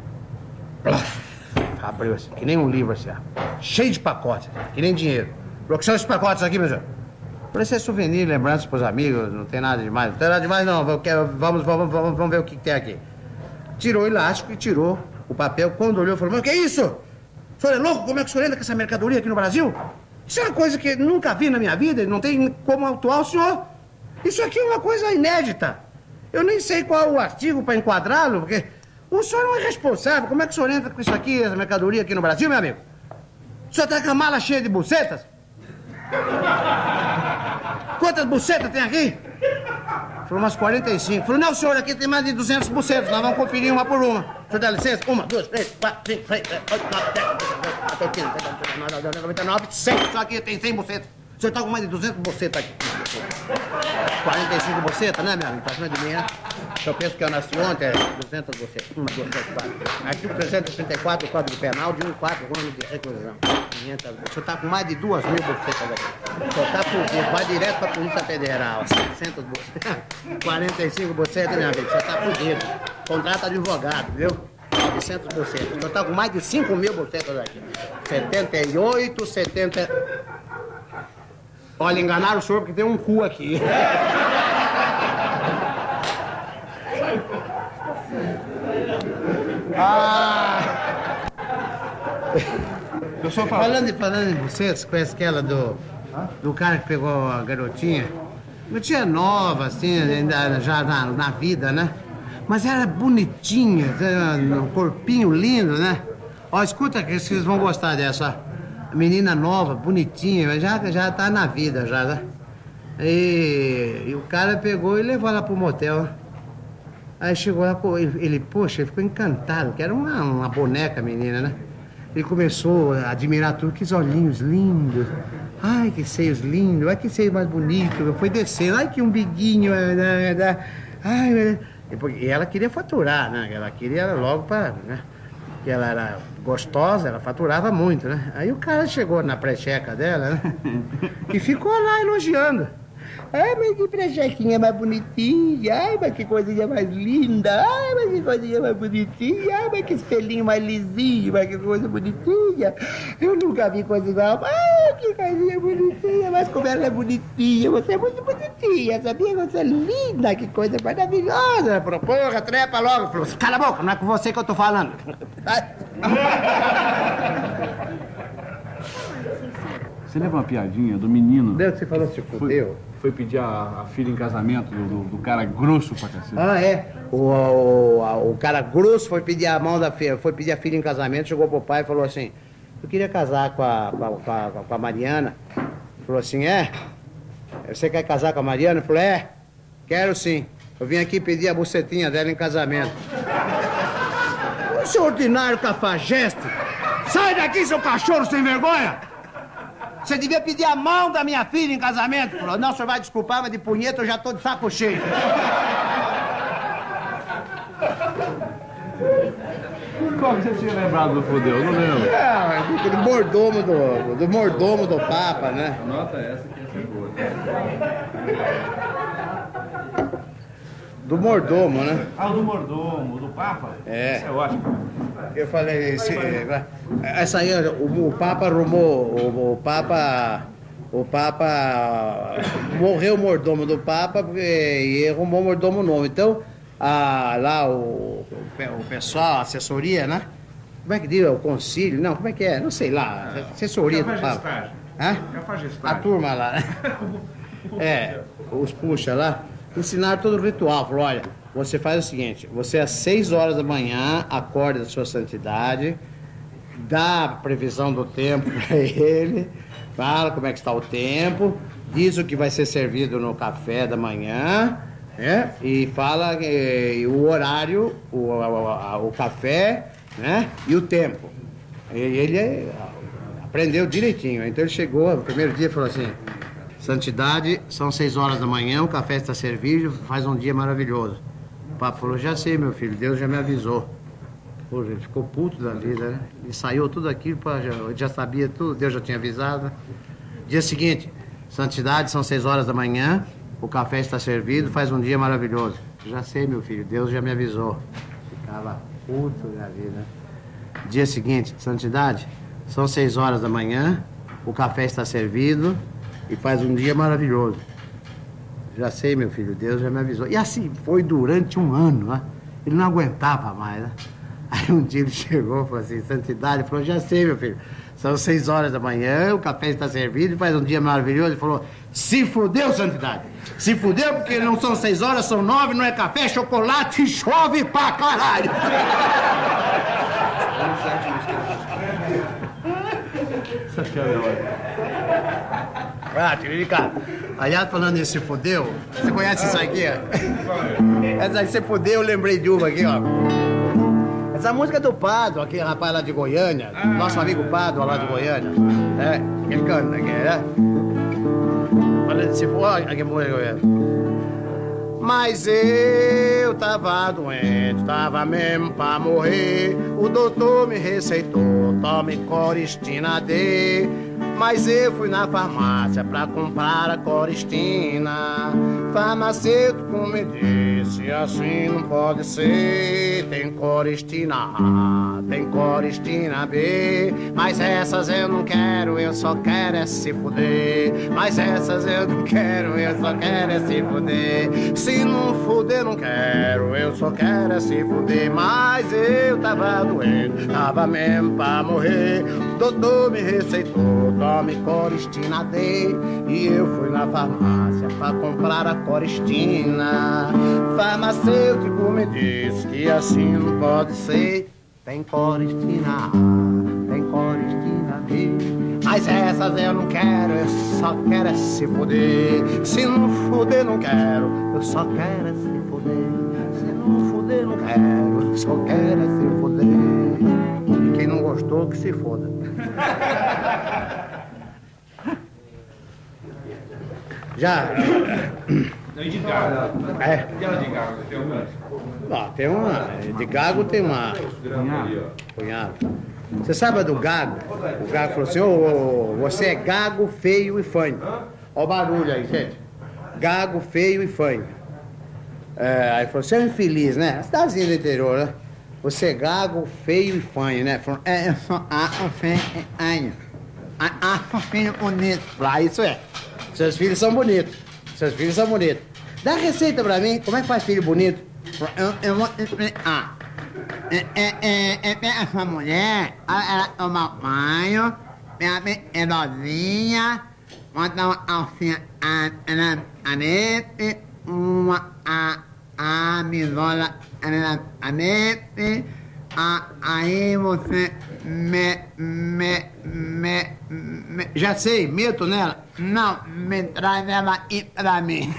Abriu assim, que nem um livro assim, ó. Cheio de pacotes, que nem dinheiro. Falou, que são esses pacotes aqui, meu senhor? Falei, isso é souvenir, lembrança pros amigos, não tem nada demais. Não tem nada demais, não. Vamos, vamos, vamos, vamos ver o que tem aqui. Tirou o elástico e tirou o papel. Quando olhou, falou, mas o que é isso? O senhor é louco? Como é que o senhor anda com essa mercadoria aqui no Brasil? Isso é uma coisa que eu nunca vi na minha vida, não tem como autuar o senhor. Isso aqui é uma coisa inédita. Eu nem sei qual é o artigo para enquadrá-lo, porque o senhor não é responsável. Como é que o senhor entra com isso aqui, essa mercadoria aqui no Brasil, meu amigo? O senhor tá com a mala cheia de bucetas? Quantas bucetas tem aqui? Falou, umas quarenta e cinco. Falou, não, senhor, aqui tem mais de duzentas bucetas. Nós vamos conferir uma por uma. O senhor dá licença? Uma, duas, três, quatro, cinco, seis, sete, oito, nove, dez, noventa e nove, cem. Só aqui tem cem bucetas. O senhor tá com mais de duzentas bucetas aqui. quarenta e cinco bucetas, né, meu amigo? Tá cima de mim, né? Eu penso que eu nasci ontem, é duzentas bucetas. Uma, duas, três, quatro. Artigo trezentos e trinta e quatro do Código Penal, de um e quatro, ano de reclusão. quinhentas. O senhor tá com mais de duas mil bucetas aqui. O senhor tá fudido. Vai direto pra Polícia Federal. seiscentas bucetas. quarenta e cinco bucetas, meu amigo. O senhor tá fudido. Contrata advogado, viu? novecentas bucetas. O senhor tá com mais de cinco mil bucetas aqui. setenta e oito, setenta... Olha, enganaram o senhor porque tem um cu aqui. Ah! Eu só falo. Falando, de, falando em bucetas, conhece aquela do, do cara que pegou a garotinha? Garotinha nova, assim, ainda já na, na vida, né? Mas era bonitinha, um corpinho lindo, né? Ó, escuta que vocês vão gostar dessa, ó. Menina nova, bonitinha, já, já tá na vida, já, né? E, e o cara pegou e levou ela pro motel. Aí chegou lá, ele, ele poxa, ele ficou encantado, que era uma, uma boneca menina, né? Ele começou a admirar tudo, que olhinhos lindos. Ai, que seios lindos, ai, que seio mais bonito. Foi descendo, ai, que umbiguinho. Ai, meu Deus. E porque- e ela queria faturar, né? Ela queria logo para, né? Que ela era gostosa, ela faturava muito, né? Aí o cara chegou na precheca dela, né? E ficou lá elogiando. Ai, mas que prechequinha mais bonitinha. Ai, mas que coisinha mais linda. Ai, mas que coisinha mais bonitinha. Ai, mas que espelhinho mais lisinho. Mas que coisa bonitinha. Eu nunca vi coisa igual. Ai, que coisinha bonitinha. Mas como ela é bonitinha. Você é muito bonitinha. Sabia? Você é linda. Que coisa maravilhosa. Ela falou, porra, trepa logo. Falou, cala a boca, não é com você que eu tô falando. Você lembra uma piadinha do menino? Deus, você falou se Foi, fudeu. foi pedir a, a filha em casamento do, do, do cara grosso pra cacete. Ah, é. O, o, a- o cara grosso foi pedir a mão da filha, foi pedir a filha em casamento, chegou pro pai e falou assim, eu queria casar com a, com a, com a, com a Mariana. Falou assim, é? Você quer casar com a Mariana? Falou, é, quero sim. Eu vim aqui pedir a bucetinha dela em casamento. O seu ordinário cafajeste! Sai daqui, seu cachorro sem vergonha! Você devia pedir a mão da minha filha em casamento. Falou, não, o senhor vai desculpar, mas de punheta eu já tô de saco cheio. Qual que você tinha lembrado do fudeu? Eu não lembro. É, do mordomo do, do mordomo do Papa, né? Anota essa que essa é boa. Do mordomo, né? Ah, o do mordomo, do Papa? É. Isso é ótimo. Eu falei, esse, essa aí, o, o Papa arrumou, o, o Papa, o Papa morreu o mordomo do Papa porque, e arrumou um mordomo novo. Então, a, lá o, o pessoal, a assessoria, né? Como é que diz? O concílio? Não, como é que é? Não sei lá, assessoria do Papa. Hã? A turma lá, né? É, os puxa lá, ensinaram todo o ritual. Falou, olha, você faz o seguinte, você às seis horas da manhã acorda da sua santidade, dá a previsão do tempo para ele, fala como é que está o tempo, diz o que vai ser servido no café da manhã, né? E fala eh, o horário, o, a- a- o café, né? E o tempo. E ele eh, aprendeu direitinho. Então ele chegou, no primeiro dia, falou assim, santidade, são seis horas da manhã, o café está servido, faz um dia maravilhoso. O Papa falou, já sei, meu filho, Deus já me avisou. Pô, ele ficou puto da vida, né? Ensaiou tudo aquilo, pra, já, já sabia tudo, Deus já tinha avisado. Dia seguinte, santidade, são seis horas da manhã, o café está servido, faz um dia maravilhoso. Já sei, meu filho, Deus já me avisou. Ficava puto da vida. Dia seguinte, santidade, são seis horas da manhã, o café está servido e faz um dia maravilhoso. Já sei, meu filho, Deus já me avisou. E assim foi durante um ano, né? Ele não aguentava mais, né? Aí um dia ele chegou e falou assim, santidade, falou, já sei, meu filho, são seis horas da manhã, o café está servido, faz um dia maravilhoso. Ele falou, se fudeu, santidade. Se fudeu porque não são seis horas, são nove, não é café, é chocolate e chove pra caralho. Essa piada é ótima. Ah, Tiririca, aliás, falando em se fudeu, você conhece isso aqui, ó? Essa aí, se fudeu, eu lembrei de uma aqui, ó. Essa música é do Pado, aquele rapaz lá de Goiânia, nosso amigo Pado lá de Goiânia. É, ele canta aqui, né? Falando se for, olha que música Goiânia. Mas eu tava doente, tava mesmo pra morrer. O doutor me receitou, tome Coristina D. Mas eu fui na farmácia pra comprar a Coristina. Farmacêutico me disse, assim não pode ser. Tem Coristina A, tem Coristina B. Mas essas eu não quero, eu só quero é se fuder. Mas essas eu não quero, eu só quero é se fuder. Se não fuder, não quero, eu só quero é se fuder. Mas eu tava doente, tava mesmo pra morrer. O doutor me receitou, tome Coristina D. E eu fui na farmácia pra comprar a Coristina. Farmacêutico me disse que assim não pode ser. Tem Coristina A, tem Coristina B. Mas essas eu não quero, eu só quero é se fuder. Se não fuder, não quero, eu só quero é se fuder. Se não fuder, não quero, eu só quero é se fuder. E quem não gostou, que se foda. Já E de gago? É. E ela de gago? Tem alguma? Ó, tem uma. De gago tem uma. Cunhado. Você sabe a do gago? O gago falou assim: ô, você é gago, feio e fanho. Ó o barulho aí, gente. Gago, feio e fanho. É, aí falou: você é um infeliz, né? Cidadezinha do interior, né? Você é gago, feio e fanho, né? Falou: é, eu sou a feio e fanho. A filho bonito. Ah, isso é. Seus filhos são bonitos. Seus filhos são bonitos. Dá receita pra mim. Como é que faz filho bonito? Eu, eu vou explicar. É, é, é, é, essa mulher, ela toma banho, ela é novinha, bota uma alcinha a nete, uma a a misola a nete, aí você me, me, me, me, já sei, meto nela? Não, me traz ela aí pra mim.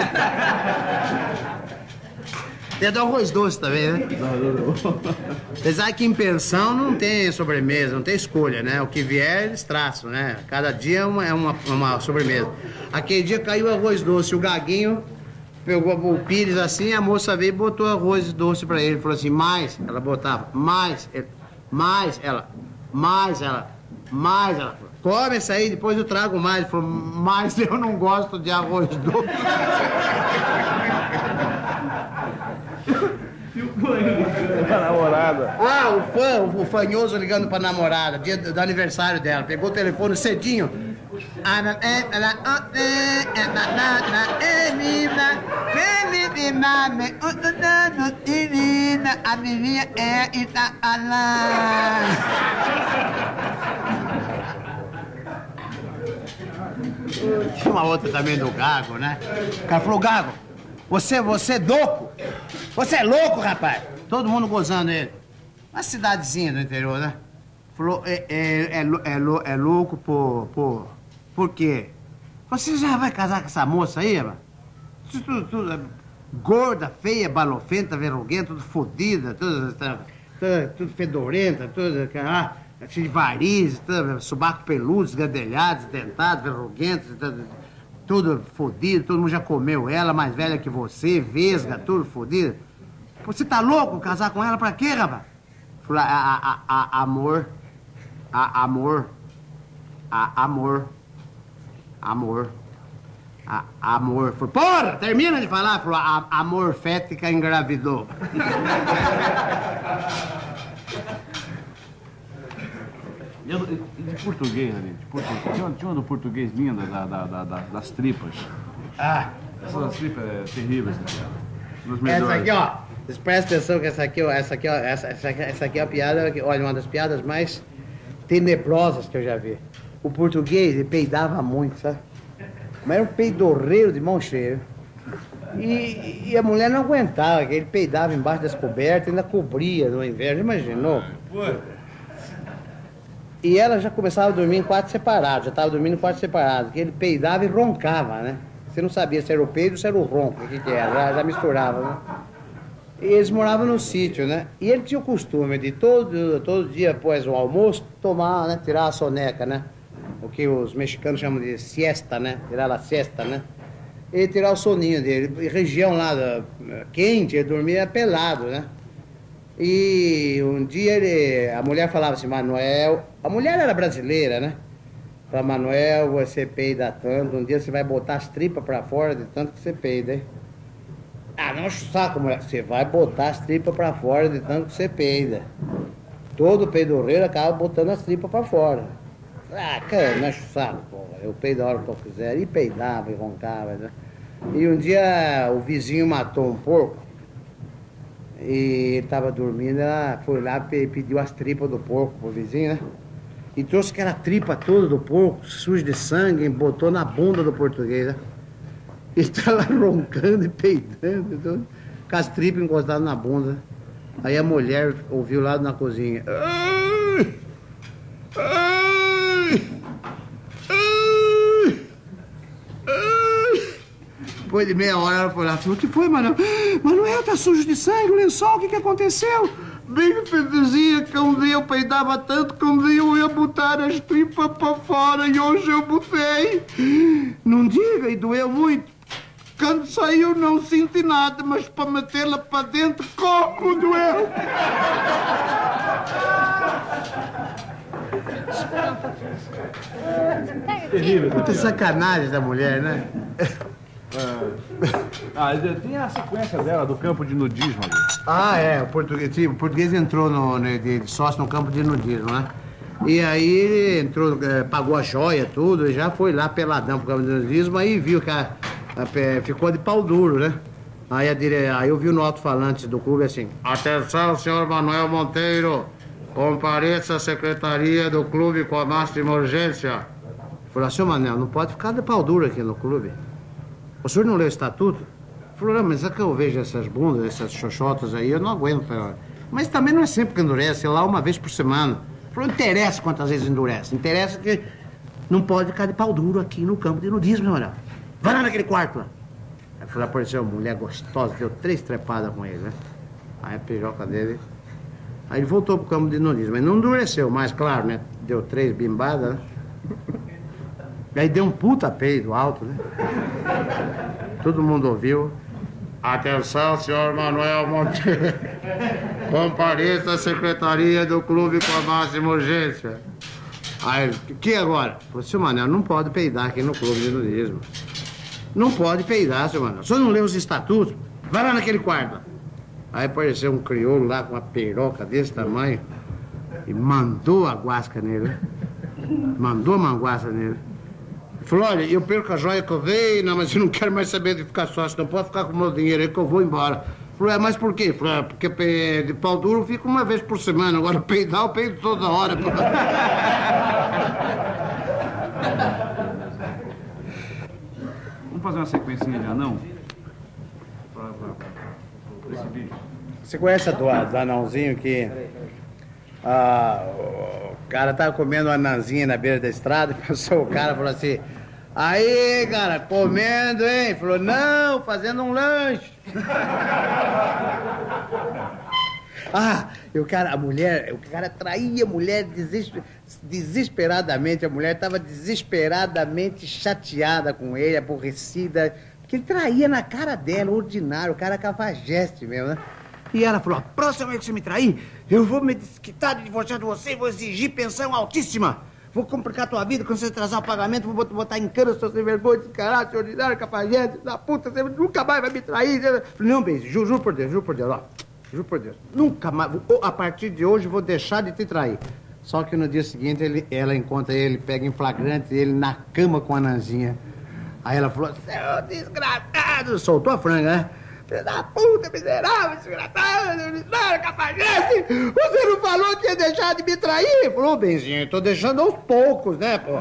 Tem do arroz doce também, né? Apesar que em pensão não tem sobremesa, não tem escolha, né? O que vier, eles traçam, né? Cada dia é uma, é uma, uma sobremesa. Aquele dia caiu arroz doce, o gaguinho pegou o pires assim, a moça veio e botou arroz doce pra ele. Falou assim, mais, ela botava, mais, ele, mais, ela, mais, ela, mais, ela. Come essa aí, depois eu trago mais. Ele falou, mas eu não gosto de arroz doce. Pra namorada. Ah, o fã, o fanhoso ligando pra namorada, dia do aniversário dela. Pegou o telefone cedinho. A vizinha é Itaalã. Tinha uma outra também do Gago, né? O cara falou, Gago, você, você é louco? Você é louco, rapaz? Todo mundo gozando ele. Uma cidadezinha do interior, né? Falou, é, é, é, é, é louco por, por... Por quê? Você já vai casar com essa moça aí, mano? Tudo, tudo, tudo, gorda, feia, balofenta, verruguenta, tudo fodida, tudo, tudo, tudo, tudo fedorenta, tudo, ah, cheio de varizes, tudo, subaco peludo, esgadelhado, dentado, verruguento, tudo, tudo fodido, todo mundo já comeu ela, mais velha que você, vesga, tudo fodido. Você tá louco casar com ela pra quê, rapaz? Falei, a, a, a, amor, a, amor, a, amor, amor, a, amor. Falei, porra, termina de falar. Falei, a, amor fética engravidou. E de português, ali, de português. Tinha uma, tinha uma do português linda, da, da, da, da, das tripas. Ah, essa das tripas é terrível, essa aqui. Essa aqui, ó. Vocês prestem atenção que essa aqui, ó, essa aqui, ó, essa, essa, essa aqui é a piada, olha, uma das piadas mais tenebrosas que eu já vi. O português, ele peidava muito, sabe? Mas era um peidorreiro de mão cheia. E, e a mulher não aguentava, que ele peidava embaixo das cobertas, ainda cobria no inverno, imaginou? E ela já começava a dormir em quartos separados, já estava dormindo em quartos separados, que ele peidava e roncava, né? Você não sabia se era o peido ou se era o ronco, o que que era, já, já misturava, né? E eles moravam no sítio, né? E ele tinha o costume de todo, todo dia após o almoço tomar, né? Tirar a soneca, né? O que os mexicanos chamam de siesta, né? Tirar a siesta, né? E tirar o soninho dele. E região lá da, quente, ele dormia pelado, né? E um dia ele, a mulher falava assim, Manuel... A mulher era brasileira, né? Falava, Manuel, você peida tanto, um dia você vai botar as tripas pra fora de tanto que você peida, hein? Ah, não enche o saco, mulher. Você vai botar as tripas pra fora de tanto que você peida. Todo peidorreiro acaba botando as tripas pra fora. Ah, cara, não enche o saco, porra. Eu peido a hora que eu quiser. E peidava e roncava, né? E um dia o vizinho matou um porco. E ele tava dormindo, ela foi lá e pediu as tripas do porco pro vizinho, né? E trouxe aquela tripa toda do porco, suja de sangue, e botou na bunda do português, né? E tá lá roncando e peidando, tudo, com as tripas encostadas na bunda. Aí a mulher ouviu lá na cozinha. Ai, ai, ai, ai. Depois de meia hora ela foi lá e falou, o que foi, Manuel? Manuel, tá sujo de sangue, o lençol, o que que aconteceu? Bem fedezinha, que um dia eu peidava tanto que um dia eu ia botar as tripas pra fora e hoje eu botei. Não diga, e doeu muito. Quando saiu não senti nada, mas para metê-la para dentro, como doeu! Terrível. Muita sacanagem da mulher, né? Ah, tem a sequência dela, do campo de nudismo ali. Ah, é. O português, sim, o português entrou no, no, de sócio no campo de nudismo, né? E aí ele entrou, eh, pagou a joia, tudo, e já foi lá peladão pro campo de nudismo, aí viu que a, a, ficou de pau duro, né? Aí, a dire... aí eu vi no alto-falante do clube assim: atenção, senhor Manuel Monteiro, compareça à secretaria do clube com a máxima urgência. Falou, senhor Manuel, não pode ficar de pau duro aqui no clube. O senhor não leu o estatuto? Falou, não, mas é que eu vejo essas bundas, essas xoxotas aí, eu não aguento. Mas também não é sempre que endurece, é lá uma vez por semana. Falou, não interessa quantas vezes endurece, interessa que não pode ficar de pau duro aqui no campo de nudismo, olha. Vai lá naquele quarto lá. Aí foi lá, apareceu uma mulher gostosa, deu três trepadas com ele, né? Aí a piroca dele... Aí ele voltou pro campo de nudismo, mas não endureceu mais, claro, né? Deu três bimbadas, né? Aí deu um puta peido alto, né? Todo mundo ouviu. Atenção, senhor Manuel Monteiro. Compareça à secretaria do clube com a máxima urgência. Aí, o que agora? Falei, senhor Manuel, não pode peidar aqui no clube de nudismo. Não pode peidar, senhor Manuel. O senhor não leu os estatutos? Vai lá naquele quarto. Aí apareceu um crioulo lá com uma peroca desse tamanho e mandou a guasca nele. Mandou a manguaça nele. Falou, olha, eu perco a joia que eu dei, não, mas eu não quero mais saber de ficar sócio, não pode ficar com o meu dinheiro aí que eu vou embora. Falou, é, mas por quê? Falou, é, porque de pau duro eu fico uma vez por semana, agora peidar eu peido toda hora. Vamos fazer uma sequencinha de anão? Pra, pra, pra esse vídeo. Você conhece a do, do anãozinho que... Ah, o cara tava comendo uma anãzinha na beira da estrada, passou o cara e falou assim, aí, cara, comendo, hein? Falou, não, fazendo um lanche. Ah, e o cara, a mulher, o cara traía a mulher desesper, desesperadamente, a mulher estava desesperadamente chateada com ele, aborrecida, porque ele traía na cara dela, ordinário, o cara cafajeste mesmo, né? E ela falou, a próxima vez que você me trair, eu vou me desquitar de divorciar de você e vou exigir pensão altíssima. Vou complicar a tua vida, quando você atrasar o pagamento, vou botar em cana, seu sem vergonha, descarado, seu ordinário, cafajeste, da puta, você nunca mais vai me trair. Eu falei, não, beijo, juro, juro por Deus, juro por Deus, ó. Juro por Deus, nunca mais, a partir de hoje, vou deixar de te trair. Só que no dia seguinte, ele, ela encontra ele, pega em flagrante ele na cama com a anãzinha. Aí ela falou, seu desgraçado, soltou a franga, né? Filho da puta, miserável, desgraçado, ordinário, cafajeste! Você não falou que ia deixar de me trair? Falou, benzinho, eu tô deixando aos poucos, né, pô?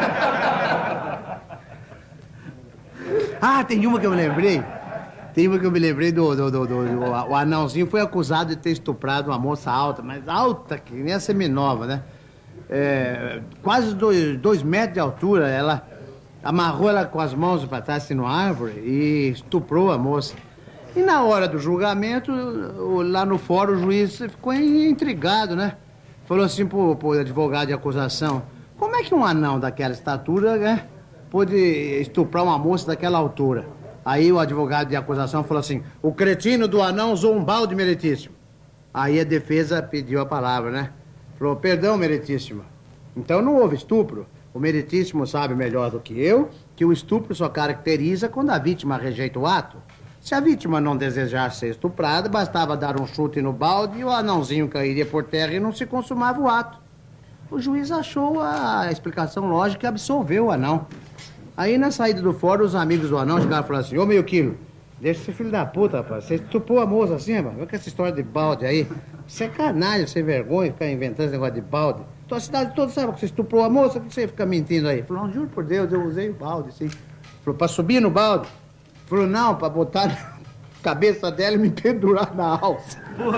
Ah, tem uma que eu me lembrei. Tem uma que eu me lembrei do... do, do, do, do o anãozinho foi acusado de ter estuprado uma moça alta, mas alta que nem a seminova, né? É, quase dois, dois metros de altura, ela amarrou ela com as mãos para trás assim, no árvore e estuprou a moça. E na hora do julgamento, lá no fórum, o juiz ficou intrigado, né? Falou assim pro, pro advogado de acusação, como é que um anão daquela estatura, né, pôde estuprar uma moça daquela altura? Aí o advogado de acusação falou assim, o cretino do anão usou um balde, meritíssimo. Aí a defesa pediu a palavra, né? Falou, perdão, meritíssimo. Então não houve estupro. O meritíssimo sabe melhor do que eu que o estupro só caracteriza quando a vítima rejeita o ato. Se a vítima não desejasse ser estuprada, bastava dar um chute no balde e o anãozinho cairia por terra e não se consumava o ato. O juiz achou a explicação lógica e absolveu o anão. Aí, na saída do fórum, os amigos do anão chegaram e falaram assim, ô meio quilo, deixa esse filho da puta, rapaz. Você estuprou a moça assim, rapaz. Olha com essa história de balde aí. Você é canalha, sem vergonha, ficar inventando esse negócio de balde. Então a cidade toda sabe que você estuprou a moça, por que você fica mentindo aí? Falou, não, juro por Deus, eu usei o balde, sim. Falou, pra subir no balde? Falou, não, pra botar na cabeça dela e me pendurar na alça.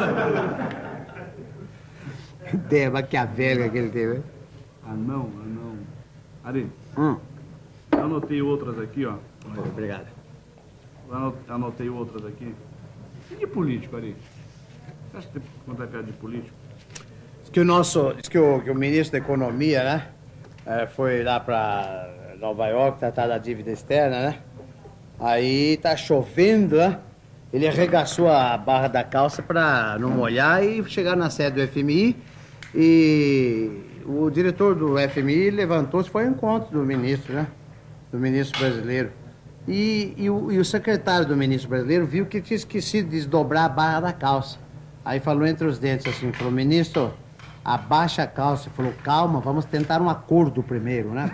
Ideia maquiavélica que ele teve, né? Anão, anão. Ari, Hum. eu anotei outras aqui, ó. Obrigado. Eu anotei outras aqui. E de político, Ari? Você acha que tem que contar piada de político? Diz que o nosso, diz que o, que o ministro da Economia, né, é, foi lá pra Nova York tratar da dívida externa, né? Aí tá chovendo, né? Ele arregaçou a barra da calça pra não molhar e chegar na sede do F M I. E o diretor do F M I levantou-se, foi ao encontro do ministro, né? Do ministro brasileiro. E, e, o, e o secretário do ministro brasileiro viu que tinha esquecido de desdobrar a barra da calça. Aí falou entre os dentes assim, falou, ministro, abaixa a calça. Falou, calma, vamos tentar um acordo primeiro, né?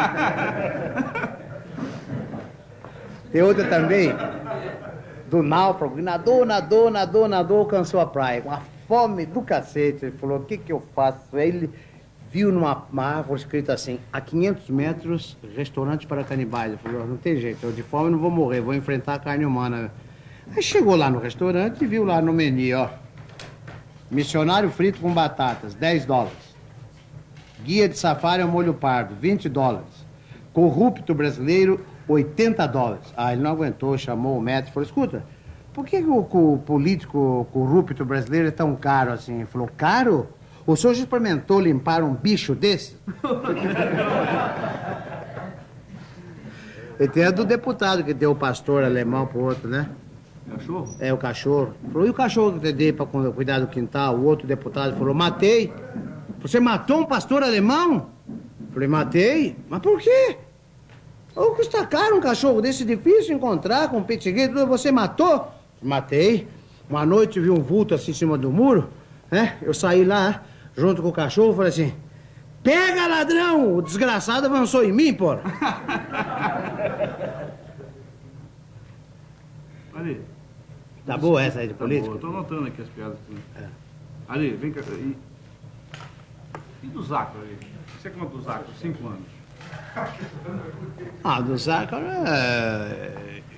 Tem outra também, do náufrago, nadou, nadou, nadou, nadou, alcançou a praia, com a fome do cacete. Ele falou, o que que eu faço? Aí ele viu numa árvore escrito assim, a quinhentos metros, restaurante para canibais. Ele falou, não tem jeito, eu de fome não vou morrer, vou enfrentar a carne humana. Aí chegou lá no restaurante e viu lá no menu, ó, missionário frito com batatas, dez dólares. Guia de safari ao molho pardo, vinte dólares. Corrupto brasileiro, oitenta dólares. Ah, ele não aguentou, chamou o médico e falou, escuta, por que o, o político corrupto brasileiro é tão caro assim? Ele falou, caro? O senhor já experimentou limpar um bicho desse? E tem a do deputado que deu o pastor alemão pro outro, né? Cachorro? É, o cachorro. Falou, e o cachorro que eu te dei pra cuidar do quintal? O outro deputado falou, matei. Você matou um pastor alemão? Falei, matei. Mas por quê? Oh, custa caro um cachorro desse, difícil encontrar, com um petigueiro. Você matou? Matei. Uma noite vi um vulto assim em cima do muro, né? Eu saí lá, junto com o cachorro, falei assim, pega, ladrão! O desgraçado avançou em mim, porra. Ali. Tá boa essa aí de Tá política? boa, eu tô anotando aqui as piadas. É. Ali, vem cá. E, e do Zaco ali? Você conta do Zaco, cinco anos. Ah, do Zaco, é...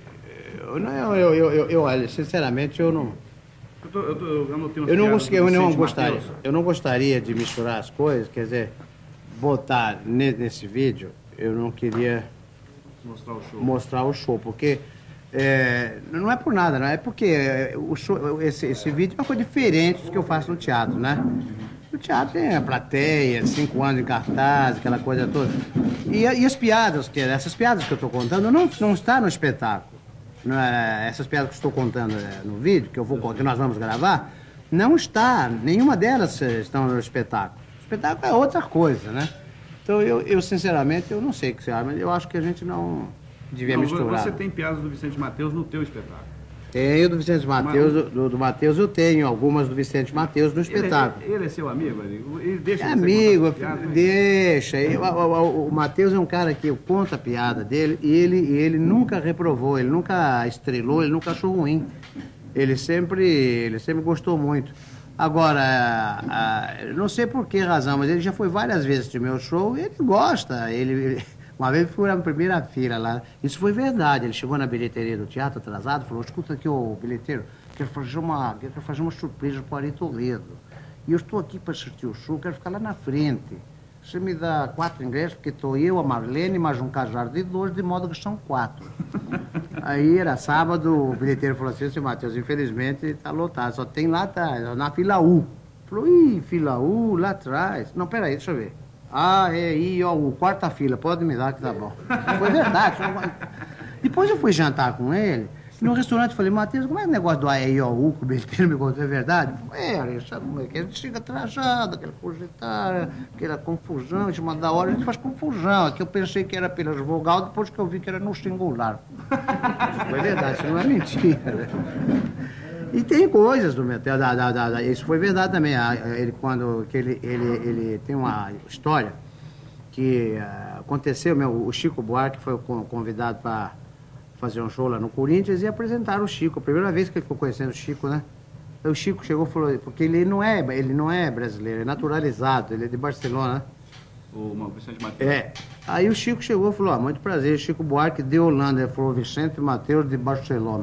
eu, não, eu, eu, eu, eu, eu, olha, sinceramente, eu não... Eu, tô, eu, tô, eu anotei umas Eu não, piadas consegui, do eu, não Vicente gostaria, Mateus. eu não gostaria de misturar as coisas, quer dizer, botar ne- nesse vídeo, eu não queria Mostrar o show. mostrar o show, porque é, não é por nada, não é porque é, o show, esse, esse vídeo é uma coisa diferente do que eu faço no teatro, né? No teatro tem a plateia, cinco anos em cartaz, aquela coisa toda. E, e as piadas, que, essas piadas que eu estou contando, não, não está no espetáculo. Não é, essas piadas que estou contando é, no vídeo, que, eu vou, que nós vamos gravar, não está, nenhuma delas estão no espetáculo. O espetáculo é outra coisa, né? Então, eu, eu sinceramente, eu não sei o que você acha, mas eu acho que a gente não devia Não, misturar. você tem piadas do Vicente Mateus no teu espetáculo. Tenho do Vicente Mateus, do, do, do Mateus eu tenho, algumas do Vicente Mateus no espetáculo. Ele, ele é seu amigo, amigo? Ele deixa É você amigo, contar essa piada? deixa. Eu- o o, o Matheus é um cara que eu conto a piada dele e ele, e ele nunca reprovou, ele nunca estrelou, ele nunca achou ruim. Ele sempre, ele sempre gostou muito. Agora, ah, eu não sei por que razão, mas ele já foi várias vezes no meu show e ele gosta. Ele, ele- uma vez ele foi na primeira fila lá. Isso foi verdade. Ele chegou na bilheteria do teatro atrasado e falou, escuta aqui, ô bilheteiro, quero fazer uma, quero fazer uma surpresa para o Ari Toledo. E eu estou aqui para assistir o show, quero ficar lá na frente. Você me dá quatro ingressos, porque estou eu, a Marlene, mais um casal de dois, de modo que são quatro. Aí era sábado, o bilheteiro falou assim, seu Matheus, infelizmente está lotado, só tem lá atrás, na fila U. Falou, ih, fila U, lá atrás. Não, peraí, deixa eu ver. Ah, é aí, ó, o quarta fila, pode me dar que tá bom. Foi verdade. Foi... Depois eu fui jantar com ele, no restaurante, falei, Matheus, como é o negócio do A E I O U que o bilheteiro me contou, é verdade? É, Ari, sabe como é que é? A gente chega atrasado, aquela cogitada, aquela confusão, em cima da hora, a gente faz confusão. Aqui eu pensei que era pelas vogal, depois que eu vi que era no singular. Foi verdade, isso não é mentira. Né? E tem coisas do meu, da, da, da, da, isso foi verdade também. Ele, quando, que ele, ele, ele tem uma história que uh, aconteceu, meu, o Chico Buarque foi convidado para fazer um show lá no Corinthians e apresentaram o Chico. A primeira vez que ele ficou conhecendo o Chico, né? Aí o Chico chegou e falou, porque ele não é, ele não é brasileiro, é naturalizado, ele é de Barcelona, né? O Vicente Mateus. É. Aí o Chico chegou e falou, ah, muito prazer, Chico Buarque de Holanda. Ele falou, Vicente Mateus de Barcelona.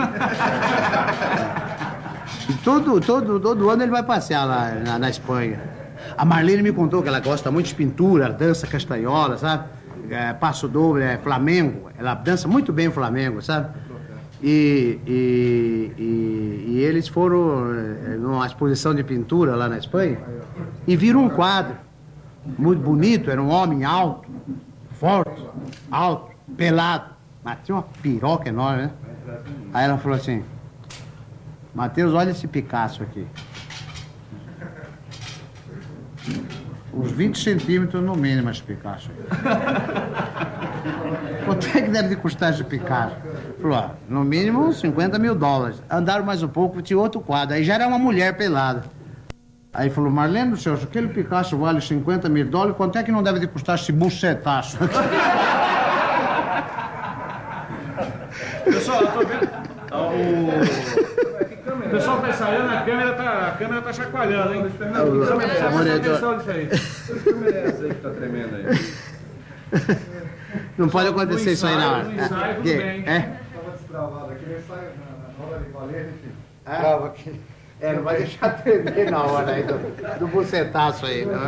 E todo, todo, todo ano ele vai passear lá na, na Espanha. A Marlene me contou que ela gosta muito de pintura, dança castanhola, sabe? É, passo doble, é flamengo. Ela dança muito bem o flamengo, sabe? E, e, e, e eles foram é, numa exposição de pintura lá na Espanha e viram um quadro muito bonito, era um homem alto, forte, alto, pelado, Mas tinha uma piroca enorme, né? Aí ela falou assim, Matheus, olha esse Picasso aqui. Uns vinte centímetros no mínimo esse Picasso aí. Quanto é que deve de custar esse Picasso? Falou, ah, no mínimo uns cinquenta mil dólares. Andaram mais um pouco, tinha outro quadro. Aí já era uma mulher pelada. Aí falou, Marlene do céu, se aquele Picasso vale cinquenta mil dólares, quanto é que não deve de custar esse bucetaço? Pessoal, eu tô vendo. O... o pessoal tá ensaiando, a câmera tá, a câmera tá chacoalhando, hein? Só me presta atenção nisso aí. Que câmera é essa aí que tá tremendo aí? Não pode acontecer isso aí na hora. No ensaio, tudo Que- bem. É? Tava destravado aqui, no ensaio, na hora de valer, a gente... Trava aqui. É, não vai deixar tremer na hora aí do, do bucetaço aí, não.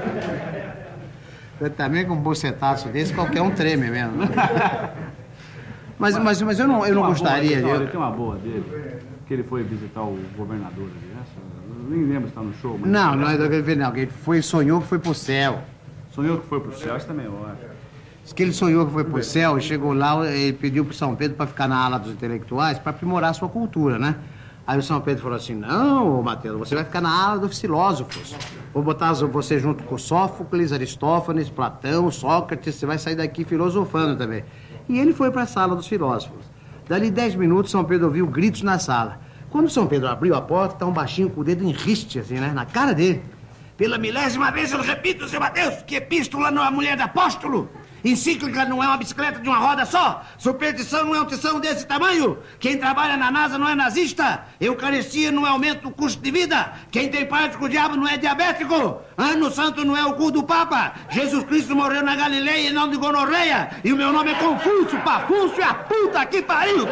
Eu também com um bucetaço desse, qualquer um treme mesmo. Mas, mas, mas eu não, eu não gostaria de... Ele tem uma boa dele, que ele foi visitar o governador ali. Essa, eu nem lembro se tá no show, mas... Não, não é daquele filme, não. Que ele foi, sonhou que foi pro céu. Sonhou que foi pro céu, isso também é ótimo. Diz que ele sonhou que foi pro céu e chegou lá, ele pediu pro São Pedro para ficar na ala dos intelectuais para aprimorar a sua cultura, né? Aí o São Pedro falou assim, não, Matheus, você vai ficar na ala dos filósofos. Vou botar você junto com Sófocles, Aristófanes, Platão, Sócrates, você vai sair daqui filosofando também. E ele foi para a sala dos filósofos. Dali dez minutos, São Pedro ouviu gritos na sala. Quando São Pedro abriu a porta, tá um baixinho com o dedo em riste, assim, né? Na cara dele. Pela milésima vez eu repito, seu Mateus, que epístola não é mulher de apóstolo. Encíclica não é uma bicicleta de uma roda só. Superstição não é um tição desse tamanho. Quem trabalha na NASA não é nazista. Eucaristia não é aumento do custo de vida. Quem tem parte com o diabo não é diabético. Ano Santo não é o cu do Papa. Jesus Cristo morreu na Galileia e não de gonorreia. E o meu nome é Confúcio, Pafúcio e a puta que pariu.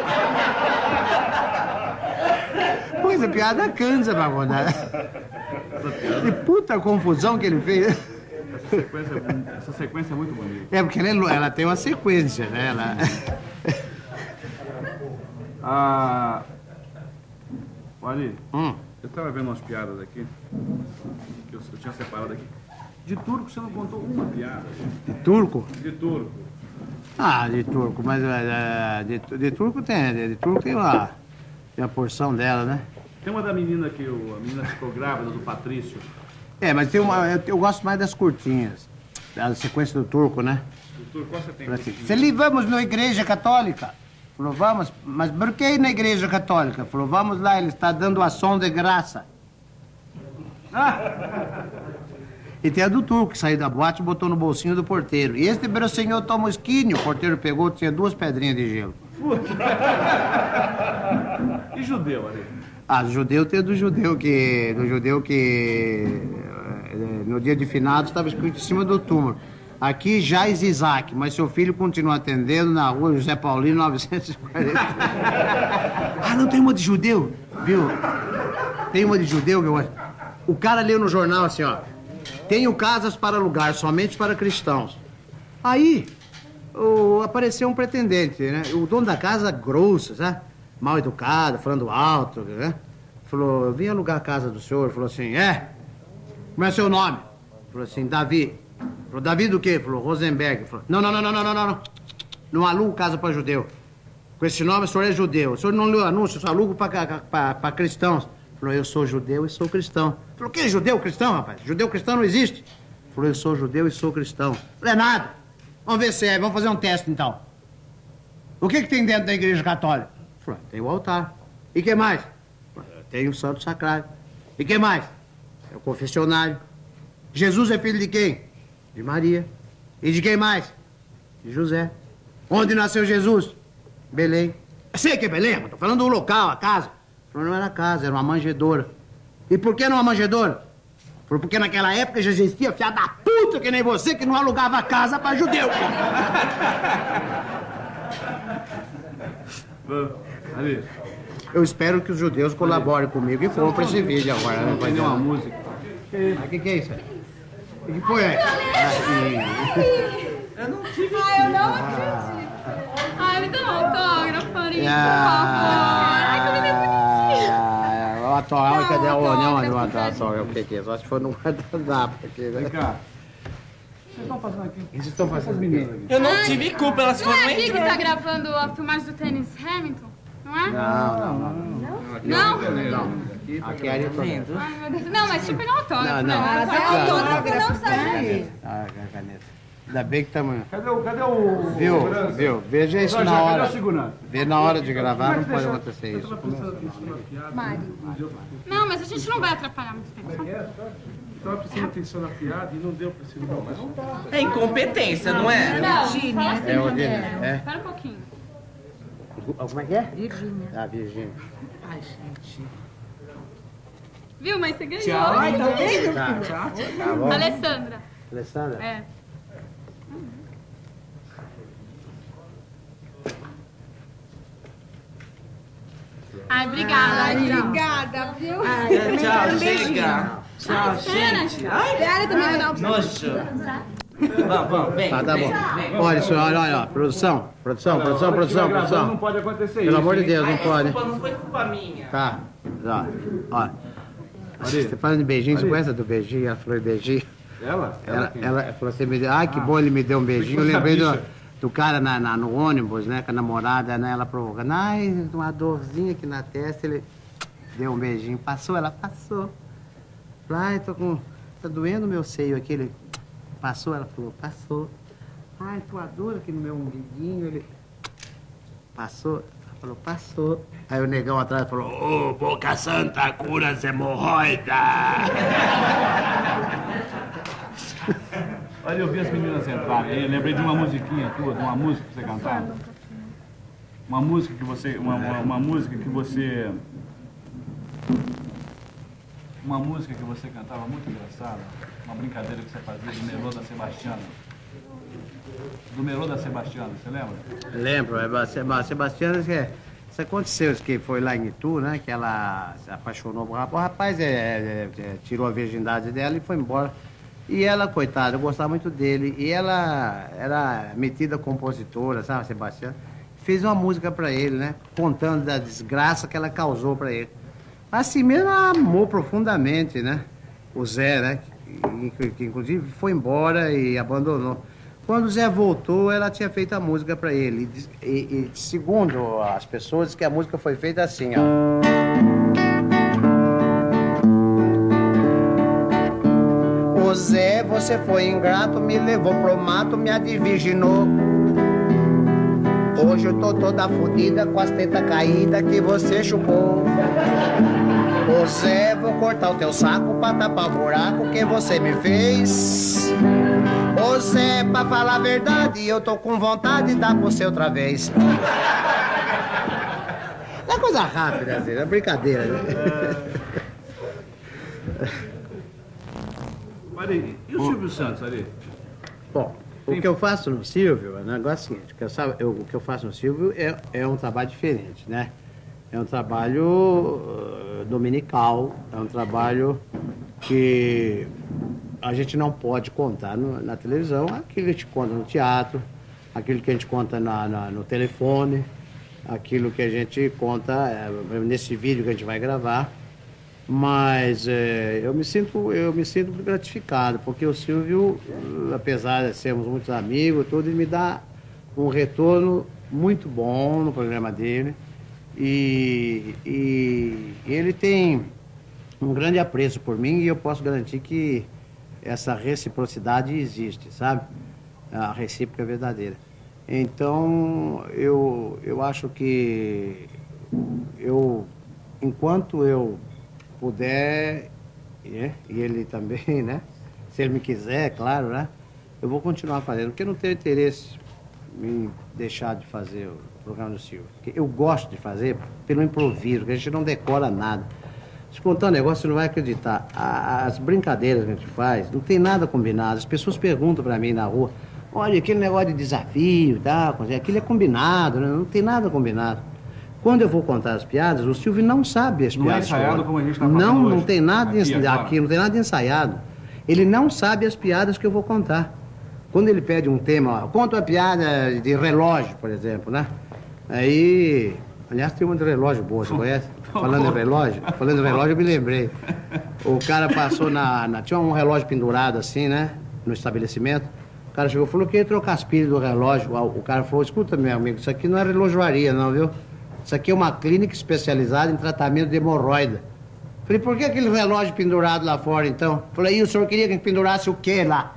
Pois a piada cansa, Bagona. Que puta confusão que ele fez. Essa sequência, é muito- essa sequência é muito bonita. É porque ela, ela tem uma sequência, né? Ela... Ah, olha, Hum. eu tava vendo umas piadas aqui, que eu, eu tinha separado aqui. De turco você não contou uma piada. De turco? De turco. Ah, de turco, mas é, de, de turco tem, de, de turco tem uma, tem uma porção dela, né? Tem uma da menina que o, a menina ficou grávida, do Patrício. É, mas tem uma, eu, eu gosto mais das curtinhas, da sequência do turco, né? Do turco, qual você tem? Assim, se ali vamos na igreja católica. Falou, vamos, mas por que ir na igreja católica? Falou, vamos lá, ele está dando ação de graça. Ah! E tem a do turco, que saiu da boate e botou no bolsinho do porteiro. E este meu senhor toma esquinho. O porteiro pegou, tinha duas pedrinhas de gelo. E judeu, ali? Ah, judeu tem do judeu que... Do judeu que... eh, No dia de finados estava escrito em cima do túmulo. Aqui Jais Isaac, mas seu filho continua atendendo na rua José Paulino novecentos e quarenta. Ah, não tem uma de judeu? Viu? Tem uma de judeu que eu... O cara leu no jornal assim, ó. Tenho casas para alugar somente para cristãos. Aí, o, apareceu um pretendente, né? O dono da casa, grosso, sabe? Mal educado, falando alto, né? Falou, eu vim alugar a casa do senhor. Falou assim, é? Como é seu nome? Falou assim, Davi. Falou, Davi do quê? Falou, Rosenberg. Falou, não, não, não, não, não, não, não. Não alugo casa para judeu. Com esse nome, o senhor é judeu. O senhor não leu anúncio, eu só alugo para cristãos. Falou, eu sou judeu e sou cristão. Falou, o que? Judeu cristão, rapaz? Judeu cristão não existe. Falou, eu sou judeu e sou cristão. Falei, é nada. Vamos ver se é, vamos fazer um teste então. O que que tem dentro da igreja católica? Falou, tem o altar. E que mais? Falou, tem o santo sacrário. E que mais? É o confessionário. Jesus é filho de quem? De Maria. E de quem mais? De José. Onde nasceu Jesus? Belém. Sei que é Belém, mas tô falando do local, a casa. Falou, não era casa, era uma manjedoura. E por que não uma manjedoura? Falou, porque naquela época já existia fiado da puta que nem você que não alugava casa pra judeu. Ali, Eu espero que os judeus colaborem comigo e comprem esse vídeo agora. Né? vai ter uma música. O que, que é isso aí? O que foi? Ah, Eu não tive. Ai, eu não acredito. Ai, me dá um autógrafo, Farinha, por favor. Ai, como ele é bonitinho. O autógrafo, cadê o Não, onde? autógrafo, Onde o tadinho. autógrafo? O que que é? Só se for no guardanapo aqui, né? Vem cá. vocês estão fazendo aqui? O que vocês estão fazendo Essas aqui? meninas aqui. Eu não tive culpa, elas Não foram é aqui que tá entrar. gravando a filmagem do tênis Hamilton? Não é? Não, não, não. Não? Aqui é a Ayrton. Vendo? Ai, meu Deus. Não, mas tipo, ele é um autógrafo, Não, né? não. Mas Ah, é tá. autógrafo, não sabe. Ah, a caneta. Ainda bem que estamos... Cadê o... Cadê o... Viu, segurança? viu? Veja isso Jorge, na cadê hora. o segurança? Vê na hora de gravar, não pode acontecer isso. Não, mas a gente não vai atrapalhar muito tempo. Só... Estava prestando atenção na piada e não deu para segurar. Mas não tá. É incompetência, não é? Não, fala assim, É o André. dele, é. Espera um pouquinho. Como é que é? Virgínia. Ah, Virgínia. Viu, mas você ganhou. Ai, tá vendo? Tá, tá bom. Alessandra. Alessandra? É. Ai, obrigada. Ai, Obrigada, viu? Tchau, chega. Tchau, Espera, gente. Ai, Obrigada também, Ronaldo. nojo. Vamos, vamos, vem. Ah, tá vem, bom. vem. Olha, senhor, olha, olha, ó. Produção, produção, produção, produção, Não produção. pode acontecer isso. Pelo amor de Deus, Ai, não pode. desculpa, não foi culpa minha. Tá, ó. Ó. Você falando de beijinho, você conhece do beijinho? Ela falou de beijinho. Ela? Ela, quem? ela falou assim, me deu, ai, que bom ele me deu um beijinho. Eu lembrei do, do cara na, na- no ônibus, né, com a namorada, né, ela provocando, ai, uma dorzinha aqui na testa, ele deu um beijinho. Passou? Ela passou. Falei, ai, tô com, tá doendo o meu seio aqui. Ele passou? Ela falou, passou. Ai, tua dor aqui no meu umbiguinho, ele passou? Ela falou, passou. Aí o negão atrás falou, ô, boca santa, cura as hemorroidas. Olha, eu vi as meninas entrarem aí, eu lembrei de uma musiquinha tua, de uma música que você cantava. Uma música que você. Uma, uma, uma música que você. Uma música que você cantava muito engraçada. Uma brincadeira que você fazia do Melô da Sebastiana. Do Melô da Sebastiana, você lembra? Lembro, é, Ba- Seba- Sebastiana, que é- isso aconteceu, isso que foi lá em Itu, né? Que ela se apaixonou por rapaz. O rapaz é, é, é, tirou a virgindade dela e foi embora. E ela, coitada, eu gostava muito dele. E ela era metida compositora, sabe, Sebastiana? Fez uma música pra ele, né? Contando da desgraça que ela causou pra ele. Assim mesmo, ela amou profundamente, né? O Zé, né? Que, que- que inclusive foi embora e abandonou. Quando o Zé voltou, ela tinha feito a música pra ele. E, diz- e- e, segundo as pessoas, diz que a música foi feita assim, ó. Ô Zé, você foi ingrato, me levou pro mato, me advirginou. Hoje eu tô toda fodida com as tetas caídas que você chupou. Ô Zé, vou cortar o teu saco pra tapar o buraco que você me fez. Ô Zé, pra falar a verdade, eu tô com vontade de dar por você outra vez. É coisa rápida, assim, é brincadeira, né? Olha aí, e o Silvio Santos ali? Bom, o que eu faço no Silvio é um negócio seguinte, que eu, sabe, eu- o que eu faço no Silvio é, é um trabalho diferente, né? É um trabalho uh, dominical, é um trabalho que a gente não pode contar no- na televisão, aquilo que a gente conta no teatro, aquilo que a gente conta na- na- no telefone, aquilo que a gente conta é, nesse vídeo que a gente vai gravar. Mas é, eu me sinto eu me sinto gratificado, porque o Silvio, uh, apesar de sermos muitos amigos, tudo, ele me dá um retorno muito bom no programa dele. E, e ele tem um grande apreço por mim e eu posso garantir que essa reciprocidade existe, sabe? A recíproca é verdadeira. Então, eu, eu acho que eu, enquanto eu puder, é, e ele também, né? Se ele me quiser, claro, né? Eu vou continuar fazendo, porque eu não tenho interesse em deixar de fazer o programa do Silvio. Porque eu gosto de fazer pelo improviso, porque a gente não decora nada. Se contar um negócio, você não vai acreditar. A- As brincadeiras que a gente faz, não tem nada combinado. As pessoas perguntam pra mim na rua, olha, aquele negócio de desafio e tal, aquilo é combinado, né? Não tem nada combinado. Quando eu vou contar as piadas, o Silvio não sabe as Não é piadas. ensaiado que eu- como a gente tá fazendo Não, hoje. não tem nada Aqui, ens- agora. aqui, não tem nada ensaiado. Ele não sabe as piadas que eu vou contar. Quando ele pede um tema, ó, conta uma piada de relógio, por exemplo, né? Aí, aliás, tem uma de relógio boa, você conhece? Falando em relógio, falando em relógio, eu me lembrei. O cara passou na, na- tinha um relógio pendurado assim, né? No estabelecimento. O cara chegou e falou que ia trocar as pilhas do relógio. O cara falou, escuta, meu amigo, isso aqui não é relojoaria, não, viu? Isso aqui é uma clínica especializada em tratamento de hemorroida. Falei, por que aquele relógio pendurado lá fora, então? Falei, e o senhor queria que pendurasse o quê lá?